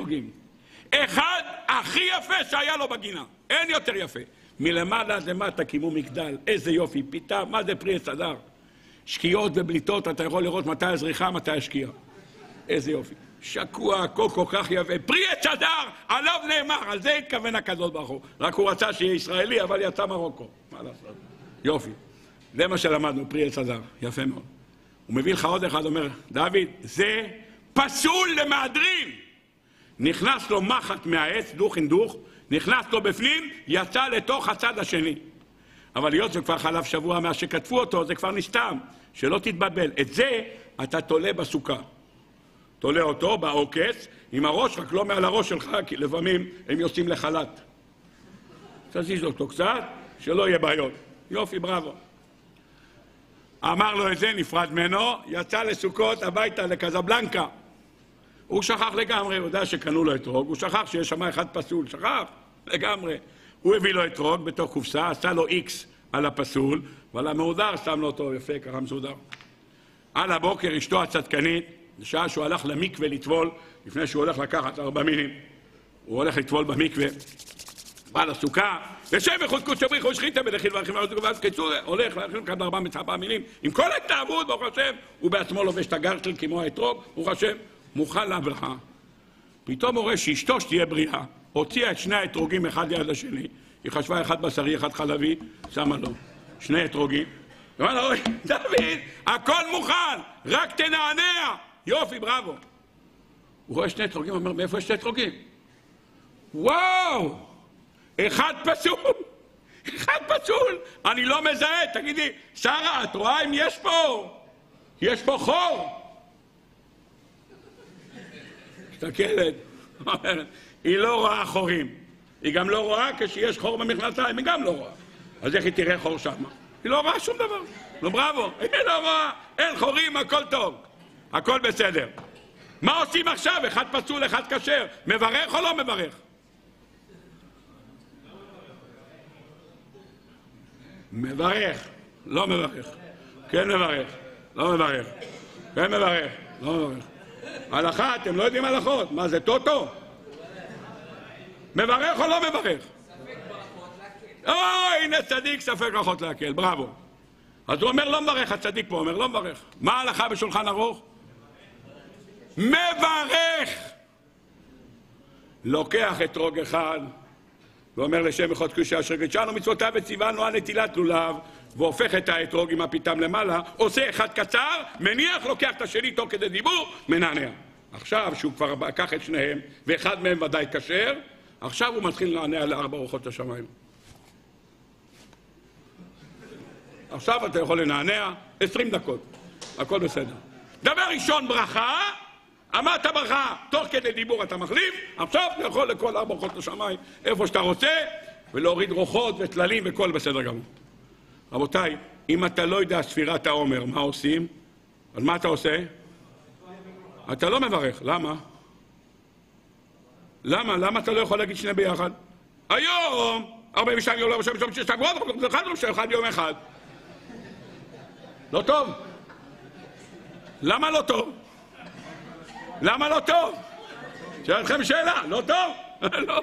אחד הכי יפה שהיה לו בגינה, אין יותר יפה. מלמעלה עד למטה קימו מגדל, איזה יופי, פתאום, מה זה פרי עץ הדר? שקיעות ובליטות, אתה יכול לראות מתי הזריחה, מתי השקיעה. איזה יופי. שקוע, הכל כל כך יפה. פרי עץ הדר, עליו נאמר, על זה התכוון הקדוש ברוך הוא. רק הוא רצה שיהיה ישראלי, אבל יצא מרוקו. מה לעשות? יופי. זה מה שלמדנו, פרי עץ הדר. יפה מאוד. הוא מביא לך עוד אחד, אומר, דוד, זה פסול למהדרין. נכנס לו מחט מהעץ, דוך אין דוך, נכנס לו בפנים, יצא לתוך הצד השני. אבל להיות זה כבר חלף שבוע מה שכתבו אותו, זה כבר נסתם. שלא תתבלבל. את זה אתה תולה בסוכה. תולה אותו בעוקץ, עם הראש, רק לא מעל הראש שלך, כי לפעמים הם יוצאים לחל"ת. תזיז אותו קצת, שלא יהיה בעיות. יופי, בראבו. אמר לו את זה, נפרד ממנו, יצא לסוכות הביתה לקזבלנקה. הוא שכח לגמרי, הוא יודע שקנו לו אתרוג, הוא שכח שיש שם אחד פסול, שכח לגמרי. הוא הביא לו אתרוג בתוך קופסה, עשה לו איקס על הפסול, ועל המעודר שם לו אותו יפה, ככה מסודר. על הבוקר אשתו הצדקנית, בשעה שהוא הלך למקווה לטבול, לפני שהוא הולך לקחת 4 מילים, הוא הולך לטבול במקווה, בא לסוכה, ישב וחוזקות שבריחו, שחיתה בלחיל והלכים ואז קיצור, הולך להכין כאן 4 מילים, עם כל ההתאהבות, ברוך השם, הוא בעצמו לובש את הגרטל כמו האתרוג, ברוך השם, מוכן להברכה. פתאום הוא רואה שאשתו שתהיה בריאה, הוציאה את שני האתרוגים אחד ליד השני, היא חשבה אחד בשרי, אחד חלבי, שמה לו 2 אתרוגים. אמר לו, דוד, הכל מוכן, רק תנענע. יופי, בראבו. הוא רואה 2 אתרוגים, אומר, מאיפה יש 2 אתרוגים? וואו! אחד פסול! אחד פסול! אני לא מזהה, תגידי, שרה, את רואה אם יש פה? יש פה חור! מסתכלת, היא לא רואה חורים. היא גם לא רואה כשיש חור במכנסיים, היא גם לא רואה. אז איך היא תראה חור שם? היא לא רואה שום דבר. לא בראבו, היא לא רואה, אין חורים, הכל טוב. הכל בסדר. מה עושים עכשיו? אחד פסול, אחד כשר. מברך או לא מברך? מברך. לא מברך. כן מברך. לא מברך. כן מברך. לא מברך. הלכה, אתם לא יודעים הלכות. מה זה, טוטו? מברך או לא מברך? הנה צדיק, ספק ברכות להקל. בראבו. אז הוא אומר לא מברך, הצדיק פה אומר לא מברך. מה ההלכה בשולחן ערוך? מברך! לוקח אתרוג אחד ואומר לשם אחד קדושה אשר קידשנו מצוותיו וציוונו על נטילת לולב, והופך את האתרוג עם הפיתם למעלה, עושה אחד קצר, מניח, לוקח את השני תוך כדי דיבור, מנענע. עכשיו שהוא כבר לקח את שניהם ואחד מהם ודאי כשר, עכשיו הוא מתחיל לנענע ל4 רוחות השמיים. עכשיו אתה יכול לנענע 20 דקות, הכל בסדר. דבר ראשון ברכה, אמרת ברכה, תוך כדי דיבור אתה מחליף, עכשיו אתה יכול לכל 4 רוחות השמיים, איפה שאתה רוצה, ולהוריד רוחות וטללים וכל בסדר גמור. רבותיי, אם אתה לא יודע ספירת העומר, מה עושים? אז מה אתה עושה? אתה לא מברך, למה? למה אתה לא יכול להגיד שני ביחד? היום, 42 יום, 46 אחד יום אחד. לא טוב. למה לא טוב? למה לא טוב? שאלה אתכם שאלה, לא טוב? לא.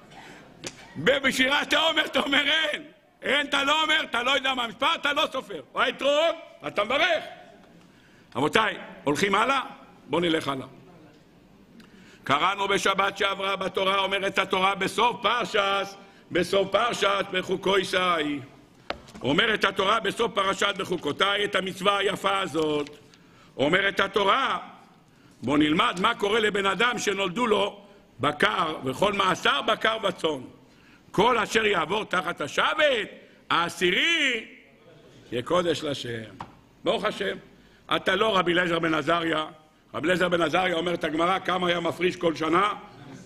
בשירת העומר אתה אומר אין. אין, אתה לא אומר, אתה לא יודע מה המספר, אתה לא סופר. או היתרון, אתה מברך. רבותיי, הולכים הלאה? בואו נלך הלאה. קראנו בשבת שעברה בתורה, אומרת התורה בסוף פרשת בחוקותיי. אומרת התורה בסוף פרשת בחוקותיי את המצווה היפה הזאת. אומרת התורה, בואו נלמד מה קורה לבן אדם שנולדו לו בקר, וכל מעשר בקר וצאן. כל אשר יעבור תחת השבת, העשירי, יהיה קודש לשם. ברוך השם. אתה לא רבי אליעזר בן עזריה. רבי אליעזר בן עזריה אומרת הגמרא, כמה היה מפריש כל שנה?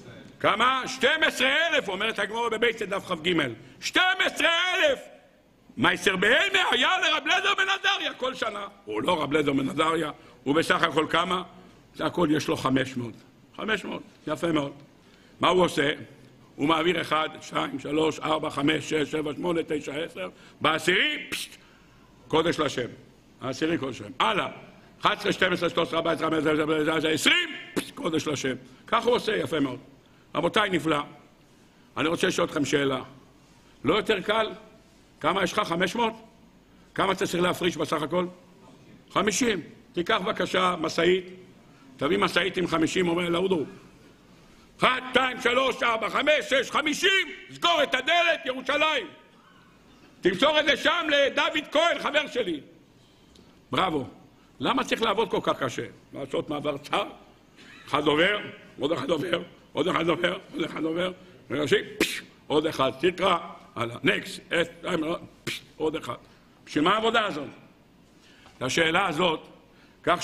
כמה? 12,000, אומרת הגמרא בבית דף כ"ג. 12,000! מייסר בהמה היה לרב אליעזר בן עזריה כל שנה. הוא לא רב אליעזר בן עזריה, הוא בסך הכל כמה? זה הכל יש לו 500. 500, יפה מאוד. מה הוא עושה? הוא מעביר 1, 2, 3, 4, 5, 6, 7, 8, 9, 10, בעשירי, קודש לשם. העשירי קודש לשם. הלאה. 11, 12, 13, 14, 15, 20, קודש לשם. כך הוא עושה, יפה מאוד. רבותיי, נפלא. אני רוצה לשאול אתכם שאלה. לא יותר קל? כמה יש לך? 500? כמה אתה צריך להפריש בסך הכל? 50. תיקח בבקשה מסעית. תביא מסעית עם 50, אומר לאודרו. 1, 2, 3, 4, 5, 6, 50. סגור את הדלת, ירושלים. תמסור את זה שם לדוד כהן, חבר שלי. בראבו. למה צריך לעבוד כל כך קשה? לעשות מעבר צר? אחד עובר, עוד אחד עובר, עוד אחד עובר, עוד אחד עובר, עוד אחד, תקרא, הלאה, נקס, עוד אחד. בשביל מה העבודה הזאת? לשאלה הזאת, כך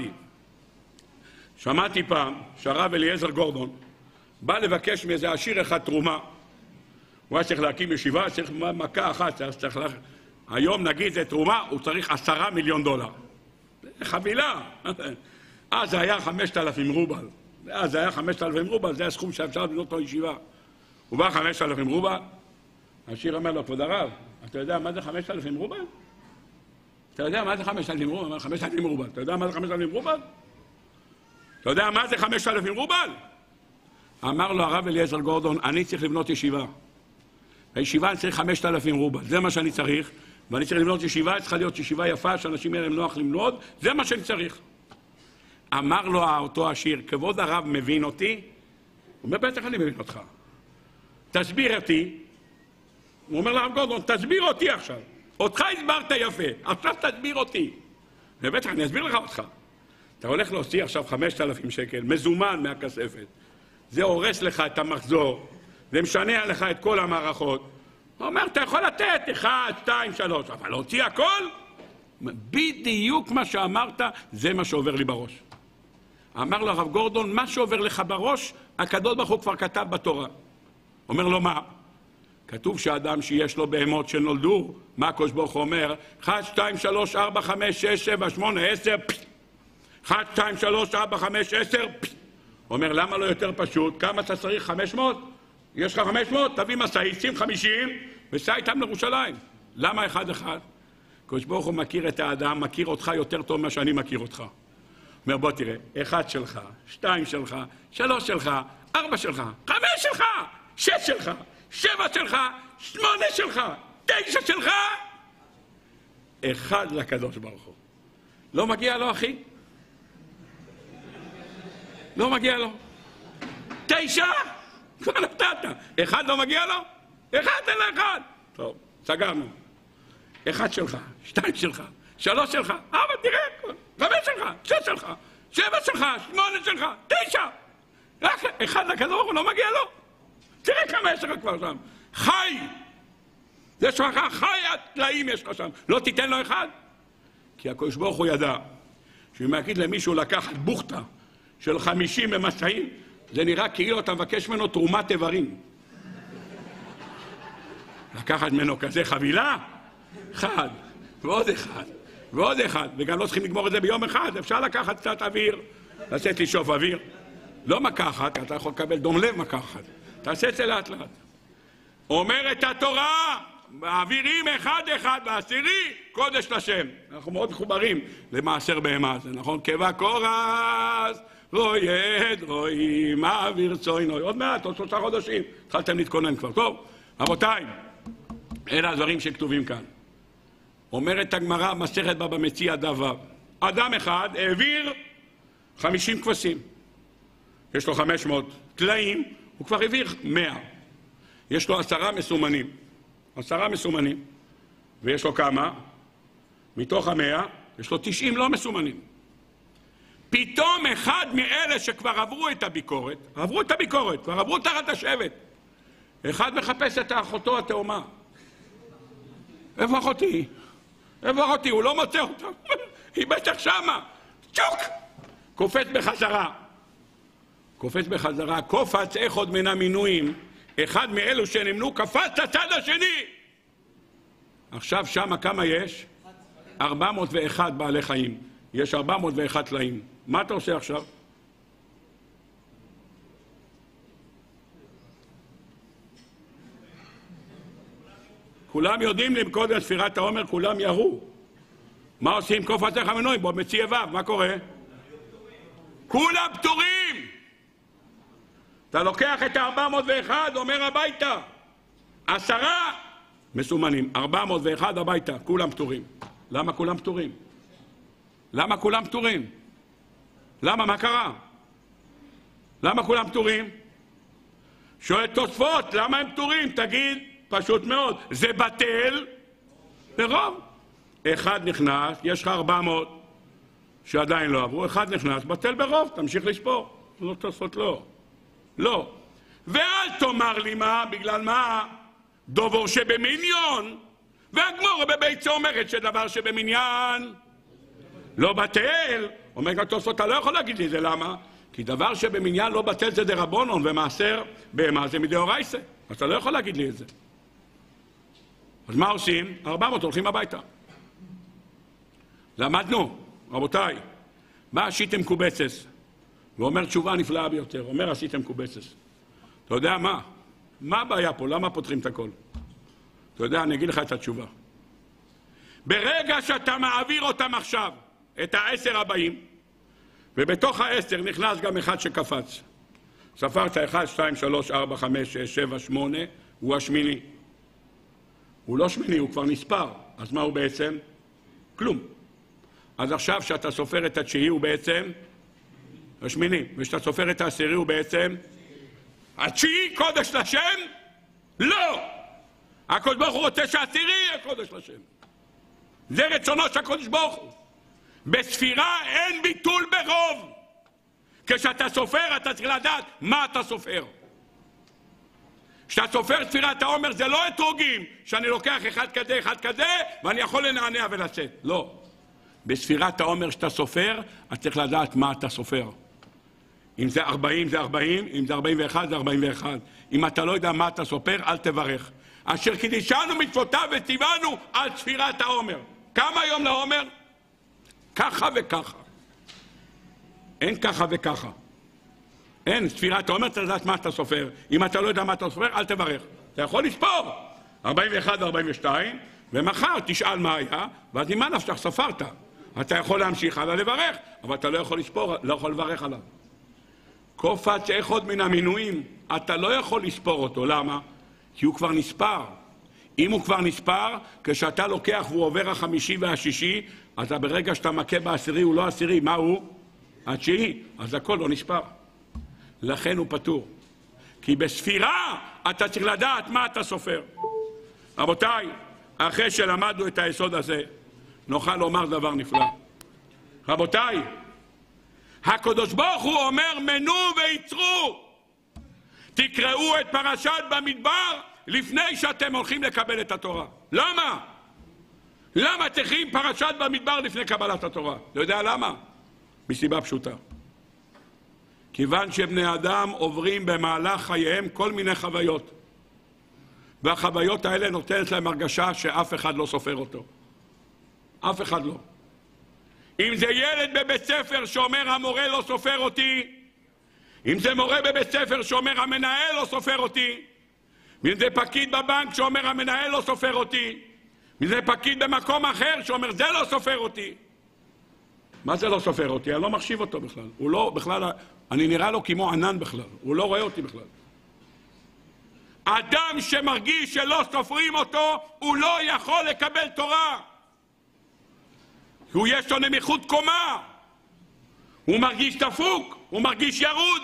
שמעתי פעם שהרב אליעזר גורדון בא לבקש מאיזה עשיר אחד תרומה. הוא היה צריך להקים ישיבה, צריך מכה אחת, היום נגיד זה תרומה, הוא צריך 10 מיליון דולר. חבילה. אז זה היה 5,000 רובל. אז זה היה 5,000 רובל, זה הסכום שאפשר לבנות לו ישיבה. הוא בא 5,000 רובל, השיר אומר לו, כבוד הרב, אתה יודע מה זה 5,000 רובל? אתה יודע מה זה 5,000 רובל? 5,000 רובל. אתה יודע מה זה 5,000 רובל? אתה יודע מה זה 5,000 רובל? אמר לו הרב אליעזר גורדון, אני צריך לבנות ישיבה. הישיבה אני צריך 5,000 רובל, זה מה שאני צריך. ואני צריך לבנות ישיבה, צריכה להיות ישיבה יפה, שאנשים יהיה להם נוח ללמוד, זה מה שאני צריך. אמר לו אותו השיר, כבוד הרב מבין אותי? הוא אומר, בטח אני מבין אותך. תסביר אותי. הוא אומר לרב גורדון, תסביר אותי עכשיו. אותך הסברת יפה, עכשיו תסביר אותי. ובטח אני אסביר לך אותך. אתה הולך להוציא עכשיו 5,000 שקל, מזומן מהכספת. זה הורס לך את המחזור, זה משנה לך את כל המערכות. הוא אומר, אתה יכול לתת 1, 2, 3, אבל להוציא הכל? בדיוק מה שאמרת, זה מה שעובר לי בראש. אמר לו הרב גורדון, מה שעובר לך בראש, הקדוש ברוך הוא כבר כתב בתורה. אומר לו, מה? כתוב שאדם שיש לו בהמות שנולדו, מה הקדוש ברוך הוא אומר? 1, 2, 3, 4, 5, 6, 7, 8, 10, 1, 2, 3, 4, 5, 10, אומר, למה לא יותר פשוט? כמה אתה צריך? 500? יש לך 500? תביא מסעית, שים 50, וסע איתם לירושלים. למה אחד? הקדוש ברוך הוא מכיר את האדם, מכיר אותך יותר טוב ממה שאני מכיר אותך. אומר, בוא תראה, 1 שלך, 2 שלך, 3 שלך, 4 שלך, 5 שלך, 6 שלך, 7 שלך, 8 שלך, 9 שלך, 1 לקדוש ברוך הוא. לא מגיע לו, אחי? לא מגיע לו. 9? כבר נתת. 1 לא מגיע לו? 1 אין לה 1. טוב, סגרנו. 1 שלך, 2 שלך, 3 שלך, 4, תראה, 5 שלך, 6 שלך, 7 שלך, 8 שלך, 9. רק 1 לקדוש ברוך הוא לא מגיע לו. תראה כמה יש לך כבר שם. חי! זה שלך חי הטלאים יש לך שם. לא תיתן לו 1? כי הקדוש ברוך הוא ידע שאם יגיד למישהו לקחת בוכתה של 50 במסעים, זה נראה כאילו אתה מבקש ממנו תרומת איברים. לקחת ממנו כזה חבילה? 1, ועוד 1, ועוד 1, וגם לא צריכים לגמור את זה ביום אחד, אפשר לקחת קצת אוויר, לצאת לשאוף אוויר. לא מכה אחת, אתה יכול לקבל דום לב מכה אחת. תעשה את זה לאט לאט. אומרת התורה, מעבירים 1 בעשירי, קודש לשם. אנחנו מאוד מחוברים למעשר בהמה, זה נכון? כבקורס, רואי עד, רואי מעביר צוינוי. עוד מעט, עוד 3 חודשים. התחלתם להתכונן כבר. טוב, רבותיי, אלה הדברים שכתובים כאן. אומרת הגמרא, מסכת בבא מציעא דף ו'. אדם אחד העביר 50 כבשים. יש לו 500 טלאים, הוא כבר העביר 100. יש לו 10 מסומנים. 10 מסומנים. ויש לו כמה? מתוך 100, יש לו 90 לא מסומנים. פתאום אחד מאלה שכבר עברו את הביקורת, כבר עברו תחת השבט. אחד מחפש את אחותו התאומה. איפה אחותי? הוא לא מוצא אותה. היא בטח שמה. צ'וק! קופץ בחזרה. קופץ אחד מן המינויים. אחד מאלו שנמנו קפץ לצד השני. עכשיו שמה כמה יש? 401 בעלי חיים. יש 401 טלאים. מה אתה עושה עכשיו? כולם יודעים למקוד על ספירת העומר, כולם ירו. מה עושים? קוף עצך המנוי בו, מציע ו', מה קורה? כולם פטורים! אתה לוקח את ה-401, אומר הביתה. 10 מסומנים, 401 הביתה, כולם פטורים. למה כולם פטורים? למה כולם פטורים? למה? מה קרה? למה כולם פטורים? שואל תוספות, למה הם פטורים? תגיד, פשוט מאוד, זה בטל ברוב. אחד נכנס, יש לך 400 שעדיין לא עברו, אחד נכנס, בטל ברוב, תמשיך לספור. לא תוספות, לא. לא. ואל תאמר לי מה, בגלל מה? דובור שבמניון, והגמור בביצה אומרת שדבר שבמניין לא בטל. אומר גם תוספות, אתה לא יכול להגיד לי זה, למה? כי דבר שבמניין לא בטל זה דרבנן, ומעשר בהמה זה מדאורייתא. אז אתה לא יכול להגיד לי את זה. אז מה עושים? 400 הולכים הביתה. למדנו, רבותיי, מה עשיתם קובצס? ואומר תשובה נפלאה ביותר, אומר עשיתם קובצס. אתה יודע מה? מה הבעיה פה? למה פותחים את הכל? אתה יודע, אני אגיד לך את התשובה. ברגע שאתה מעביר אותם עכשיו, את ה10 הבאים, ובתוך ה10 נכנס גם אחד שקפץ. ספרת 1, 2, 3, 4, 5, 6, 7, 8, הוא השמיני. הוא לא שמיני, הוא כבר נספר. אז מה הוא בעצם? כלום. אז עכשיו שאתה סופר את התשיעי הוא בעצם השמיני, ושאתה סופר את העשירי הוא בעצם התשיעי קודש לשם? לא! הקדוש ברוך הוא רוצה שהעשירי יהיה קודש לשם. זה רצונו של הקדוש ברוך הוא. בספירה אין ביטול ברוב. כשאתה סופר אתה צריך לדעת מה אתה סופר. כשאתה סופר ספירת העומר זה לא אתרוגים, שאני לוקח אחד כזה ואני יכול לנענע ולצאת. לא. בספירת העומר שאתה סופר, אתה צריך לדעת מה אתה סופר. אם זה 40 זה 40, אם זה 41 זה 41. אם אתה לא יודע מה אתה סופר, אל תברך. אשר קידישנו מצוותיו וציוונו על ספירת העומר. כמה יום לעומר? ככה וככה. אין ככה וככה. אין, ספירת העומר צריך לדעת מה אתה סופר. אם אתה לא יודע מה אתה סופר, אל תברך. אתה יכול לספור 41 ו-42, ומחר תשאל מה היה, ואז עם מה נפשך ספרת. אתה יכול להמשיך הלאה לברך, אבל אתה לא יכול לספור, לא יכול לברך עליו. קופץ אחד מן המינויים, אתה לא יכול לספור אותו. למה? כי הוא כבר נספר. אם הוא כבר נספר, כשאתה לוקח והוא עובר החמישי והשישי, אז ברגע שאתה מכה בעשירי הוא לא עשירי, מה הוא? התשיעי, אז הכל לא נספר. לכן הוא פטור. כי בספירה אתה צריך לדעת מה אתה סופר. רבותיי, אחרי שלמדנו את היסוד הזה, נוכל לומר דבר נפלא. רבותיי, הקדוש ברוך הוא אומר מנו ויצרו. תקראו את פרשת במדבר לפני שאתם הולכים לקבל את התורה. למה? למה צריכים פרשת במדבר לפני קבלת התורה? לא יודע למה? מסיבה פשוטה. כיוון שבני אדם עוברים במהלך חייהם כל מיני חוויות. והחוויות האלה נותנת להם הרגשה שאף אחד לא סופר אותו. אף אחד לא. אם זה ילד בבית ספר שאומר המורה לא סופר אותי, אם זה מורה בבית ספר שאומר המנהל לא סופר אותי, אם זה פקיד בבנק שאומר המנהל לא סופר אותי, אם זה פקיד במקום אחר שאומר זה לא סופר אותי. מה זה לא סופר אותי? אני לא מחשיב אותו בכלל. הוא לא, בכלל, אני נראה לו כמו ענן בכלל. הוא לא רואה אותי בכלל. אדם שמרגיש שלא סופרים אותו, הוא לא יכול לקבל תורה. הוא יש לו נמיכות קומה. הוא מרגיש דפוק, הוא מרגיש ירוד.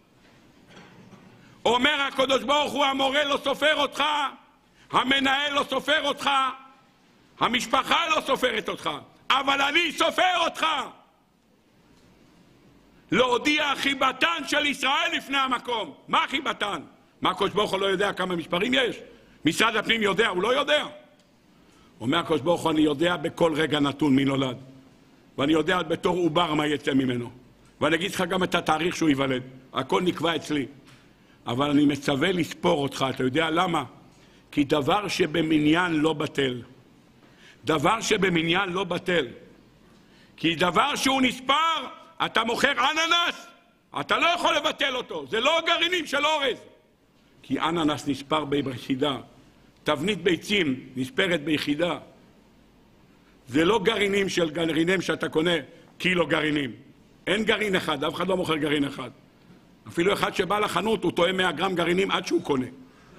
אומר הקדוש ברוך הוא, המורה לא סופר אותך, המנהל לא סופר אותך, המשפחה לא סופרת אותך, אבל אני סופר אותך. להודיע חיבתן של ישראל לפני המקום. מה חיבתן? מה הקדוש ברוך הוא לא יודע כמה מספרים יש? משרד הפנים יודע, הוא לא יודע. אומר הקדוש ברוך הוא, אני יודע בכל רגע נתון מי נולד. ואני יודע בתור עובר מה יצא ממנו. ואני אגיד לך גם את התאריך שהוא ייוולד. הכל נקבע אצלי. אבל אני מצווה לספור אותך, אתה יודע למה? כי דבר שבמניין לא בטל. דבר שבמניין לא בטל. כי דבר שהוא נספר, אתה מוכר אננס, אתה לא יכול לבטל אותו. זה לא גרעינים של אורז. כי אננס נספר ביחידה. תבנית ביצים נספרת ביחידה. זה לא גרעינים של גרעינים שאתה קונה קילו גרעינים. אין גרעין אחד, אף אחד לא מוכר גרעין אחד. אפילו אחד שבא לחנות הוא טועה 100 גרם גרעינים עד שהוא קונה.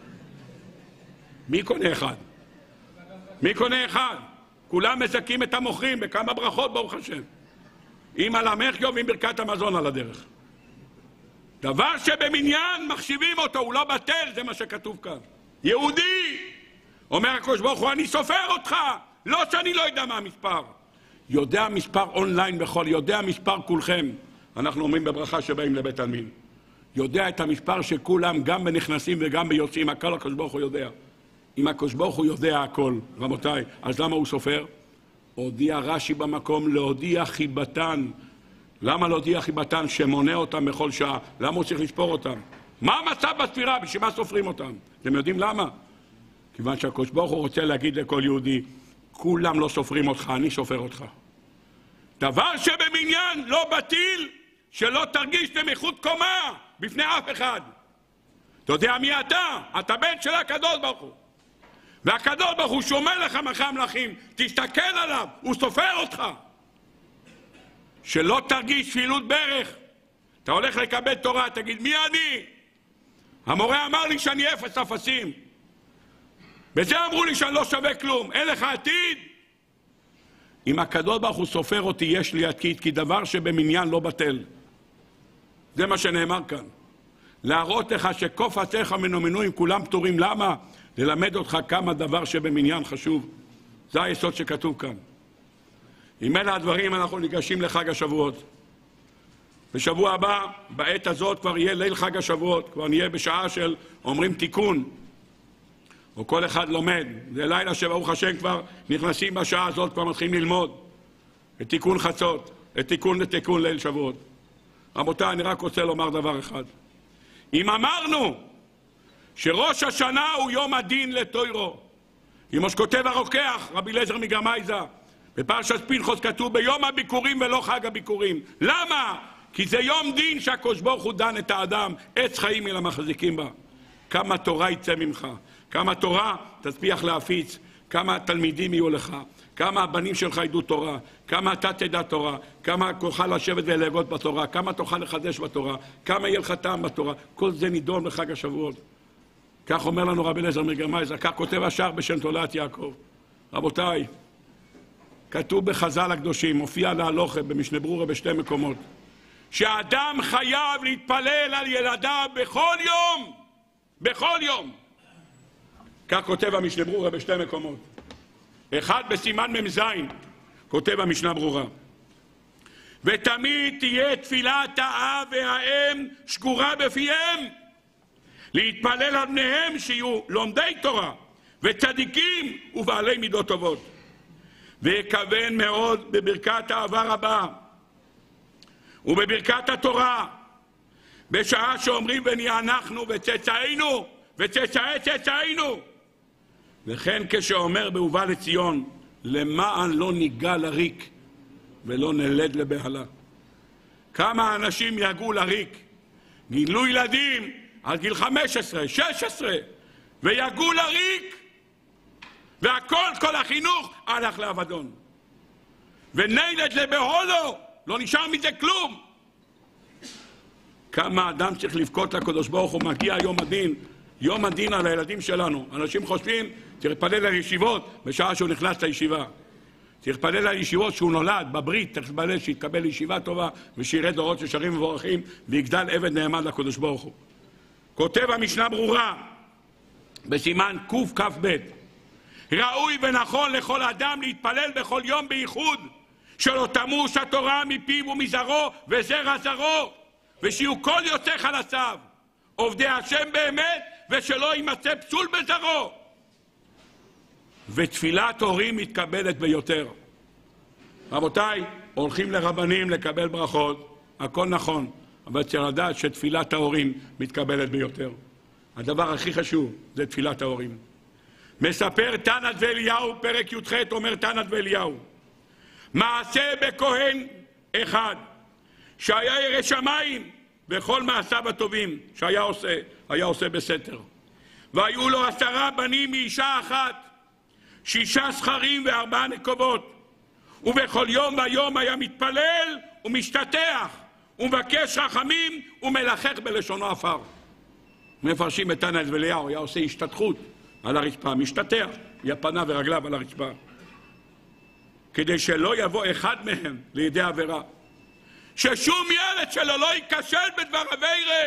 מי קונה אחד? מי קונה אחד? כולם מזכים את המוכרים בכמה ברכות ברוך השם. עם על המחיו ועם ברכת המזון על הדרך. דבר שבמניין מחשיבים אותו, הוא לא בטל, זה מה שכתוב כאן. יהודי! אומר הקדוש ברוך הוא, אני סופר אותך! לא שאני לא יודע מה המספר. יודע מספר אונליין בכל, יודע מספר כולכם. אנחנו אומרים בברכה שבאים לבית עלמין. יודע את המספר שכולם, גם בנכנסים וגם ביוצאים, הכל הקדוש ברוך הוא יודע. אם הקדוש ברוך הוא יודע הכל, רבותיי, אז למה הוא סופר? הודיע רש"י במקום להודיע חיבתן. למה להודיע חיבתן? שמונה אותם בכל שעה. למה הוא צריך לספור אותם? מה המצב בספירה? בשביל מה סופרים אותם? אתם יודעים למה? כיוון שהקדוש ברוך הוא רוצה להגיד לכל יהודי, כולם לא סופרים אותך, אני סופר אותך. דבר שבמניין לא בטיל, שלא תרגיש נמיכות קומה בפני אף אחד. אתה יודע מי אתה? אתה בן של הקדוש ברוך הוא. והקדוש ברוך הוא שומר לך מלכי המלכים, תסתכל עליו, הוא סופר אותך. שלא תרגיש שפילות ברך. אתה הולך לקבל תורה, תגיד, מי אני? המורה אמר לי שאני אפס אפסים. בזה אמרו לי שאני לא שווה כלום. אין לך עתיד? אם הקדוש ברוך הוא סופר אותי, יש לי עתיד, כי דבר שבמניין לא בטל. זה מה שנאמר כאן. להראות לך שקוף עציך מנומנויים כולם פטורים. למה? ללמד אותך כמה דבר שבמניין חשוב. זה היסוד שכתוב כאן. עם אלה הדברים אנחנו ניגשים לחג השבועות. בשבוע הבא, בעת הזאת כבר יהיה ליל חג השבועות, כבר נהיה בשעה של אומרים תיקון, או כל אחד לומד. זה לילה שברוך השם כבר נכנסים בשעה הזאת, כבר מתחילים ללמוד את תיקון חצות, את תיקון לתיקון ליל שבועות. רבותיי, אני רק רוצה לומר דבר אחד. אם אמרנו שראש השנה הוא יום הדין לתוירו, כמו שכותב הרוקח, רבי אליעזר מגרמייזה, בפרשת פנחס כתוב ביום הביקורים ולא חג הביקורים. למה? כי זה יום דין שהקדוש ברוך הוא דן את האדם, עץ חיים אל המחזיקים בה. כמה תורה יצא ממך, כמה תורה תצליח להפיץ, כמה תלמידים יהיו לך, כמה הבנים שלך ידעו תורה, כמה אתה תדע תורה, כמה תוכל לשבת ולהגות בתורה, כמה תוכל לחדש בתורה, כמה יהיה לך טעם בתורה. כל זה נידון בחג השבועות. כך אומר לנו רבי אליעזר מגרמייזר, כך כותב השער בשם תולעת יעקב. רבותיי, כתוב בחז"ל הקדושים, מופיע להלוכה במשנה ברורה בשתי מקומות, שהאדם חייב להתפלל על ילדיו בכל יום, בכל יום. כך כותב המשנה ברורה בשתי מקומות. אחד בסימן מ"ז, כותב המשנה ברורה, ותמיד תהיה תפילת האב והאם שקורה בפיהם, להתפלל על בניהם שיהיו לומדי תורה וצדיקים ובעלי מידות טובות, ויקוון מאוד בברכת האהבה רבה ובברכת התורה, בשעה שאומרים ונהיה אנחנו וצאצאינו וצאצאי צאצאינו. וכן כשאומר בהובא לציון, למען לא ניגע לריק ולא נלד לבהלה. כמה אנשים יגעו לריק, גילו ילדים על גיל 15, 16, ויגעו לריק, והכל, כל החינוך, הלך לאבדון. ונלד לבהולו, לא נשאר מזה כלום. כמה אדם צריך לבכות לקדוש ברוך הוא, מגיע יום הדין, יום הדין על הילדים שלנו. אנשים חושבים, צריך להתפלל על ישיבות בשעה שהוא נכנס לישיבה. צריך להתפלל על ישיבות שהוא נולד, בברית, צריך להתפלל שיתקבל לישיבה טובה, ושיראה דורות ישרים ומבורכים, ויגדל עבד נאמן לקדוש ברוך הוא. כותב המשנה ברורה, בסימן קכ"ב, ראוי ונכון לכל אדם להתפלל בכל יום בייחוד, שלא תמוש התורה מפיו ומזרעו וזרע זרעו, ושיהיו כל יוצא חלציו עובדי השם באמת, ושלא יימצא פסול בזרעו. ותפילת הורים מתקבלת ביותר. רבותיי, הולכים לרבנים לקבל ברכות, הכל נכון, אבל צריך לדעת שתפילת ההורים מתקבלת ביותר. הדבר הכי חשוב זה תפילת ההורים. מספר תנת ואליהו, פרק י"ח, אומר תנת ואליהו, מעשה בכהן אחד, שהיה ירא שמיים וכל מעשיו הטובים שהיה עושה בסתר. והיו לו 10 בנים מאישה אחת, 6 זכרים ו4 נקבות. ובכל יום ויום היה מתפלל ומשתטח ומבקש רחמים ומלחך בלשונו עפר. מפרשים את תנת ואליהו, היה עושה השתתחות על הרצפה, משתטח, פניו ורגליו על הרצפה, כדי שלא יבוא אחד מהם לידי עבירה, ששום ילד שלו לא ייכשל בדבר עבירה.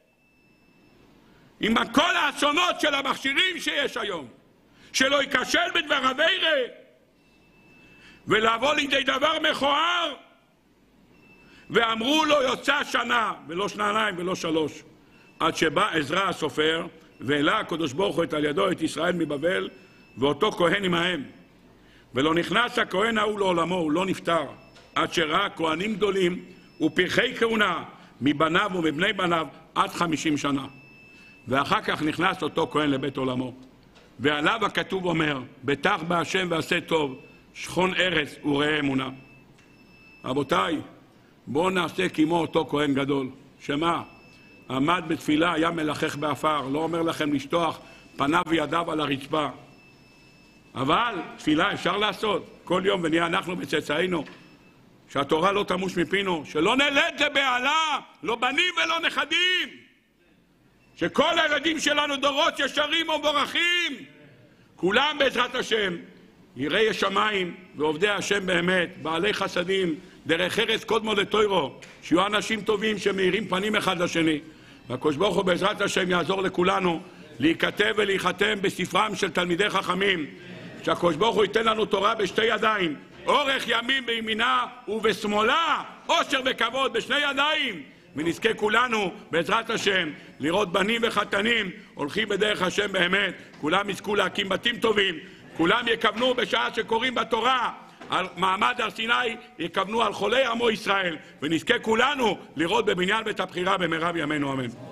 עם כל האסונות של המכשירים שיש היום, שלא ייכשל בדבר עבירה, ולבוא לידי דבר מכוער. ואמרו לו יוצא שנה, ולא 2 ולא 3, עד שבא עזרא הסופר והעלה הקדוש ברוך הוא על ידו את ישראל מבבל, ואותו כהן עמהם. ולא נכנס הכהן ההוא לעולמו, הוא לא נפטר, עד שראה כהנים גדולים ופרחי כהונה מבניו ומבני בניו עד 50 שנה. ואחר כך נכנס אותו כהן לבית עולמו. ועליו הכתוב אומר, בטח בהשם ועשה טוב, שכון ארץ וראה אמונה. רבותיי, בואו נעשה כמו אותו כהן גדול, שמה? עמד בתפילה, היה מלחך באפר, לא אומר לכם לשטוח פניו וידיו על הרצפה. אבל תפילה אפשר לעשות כל יום, ונהיה אנחנו בצאצאינו, שהתורה לא תמוש מפינו, שלא נלד לבעלה, לא בנים ולא נכדים, שכל הילדים שלנו דורות ישרים ומבורכים, כולם בעזרת השם, יראי השמיים ועובדי השם באמת, בעלי חסדים, דרך ארץ קודמו לתוירו, שיהיו אנשים טובים שמאירים פנים אחד לשני. והקדוש ברוך הוא בעזרת השם יעזור לכולנו להיכתב ולהיחתם בספרם של תלמידי חכמים, שהקדוש ברוך הוא ייתן לנו תורה בשתי ידיים, אורך ימים בימינה ובשמאלה, עושר וכבוד בשני ידיים, ונזכה כולנו בעזרת השם לראות בנים וחתנים הולכים בדרך השם באמת. כולם יזכו להקים בתים טובים, כולם יכוונו בשעה שקוראים בתורה על מעמד הר סיני, יכוונו על חולי עמו ישראל, ונזכה כולנו לראות בבניין בית הבחירה במהרה בימינו אמן.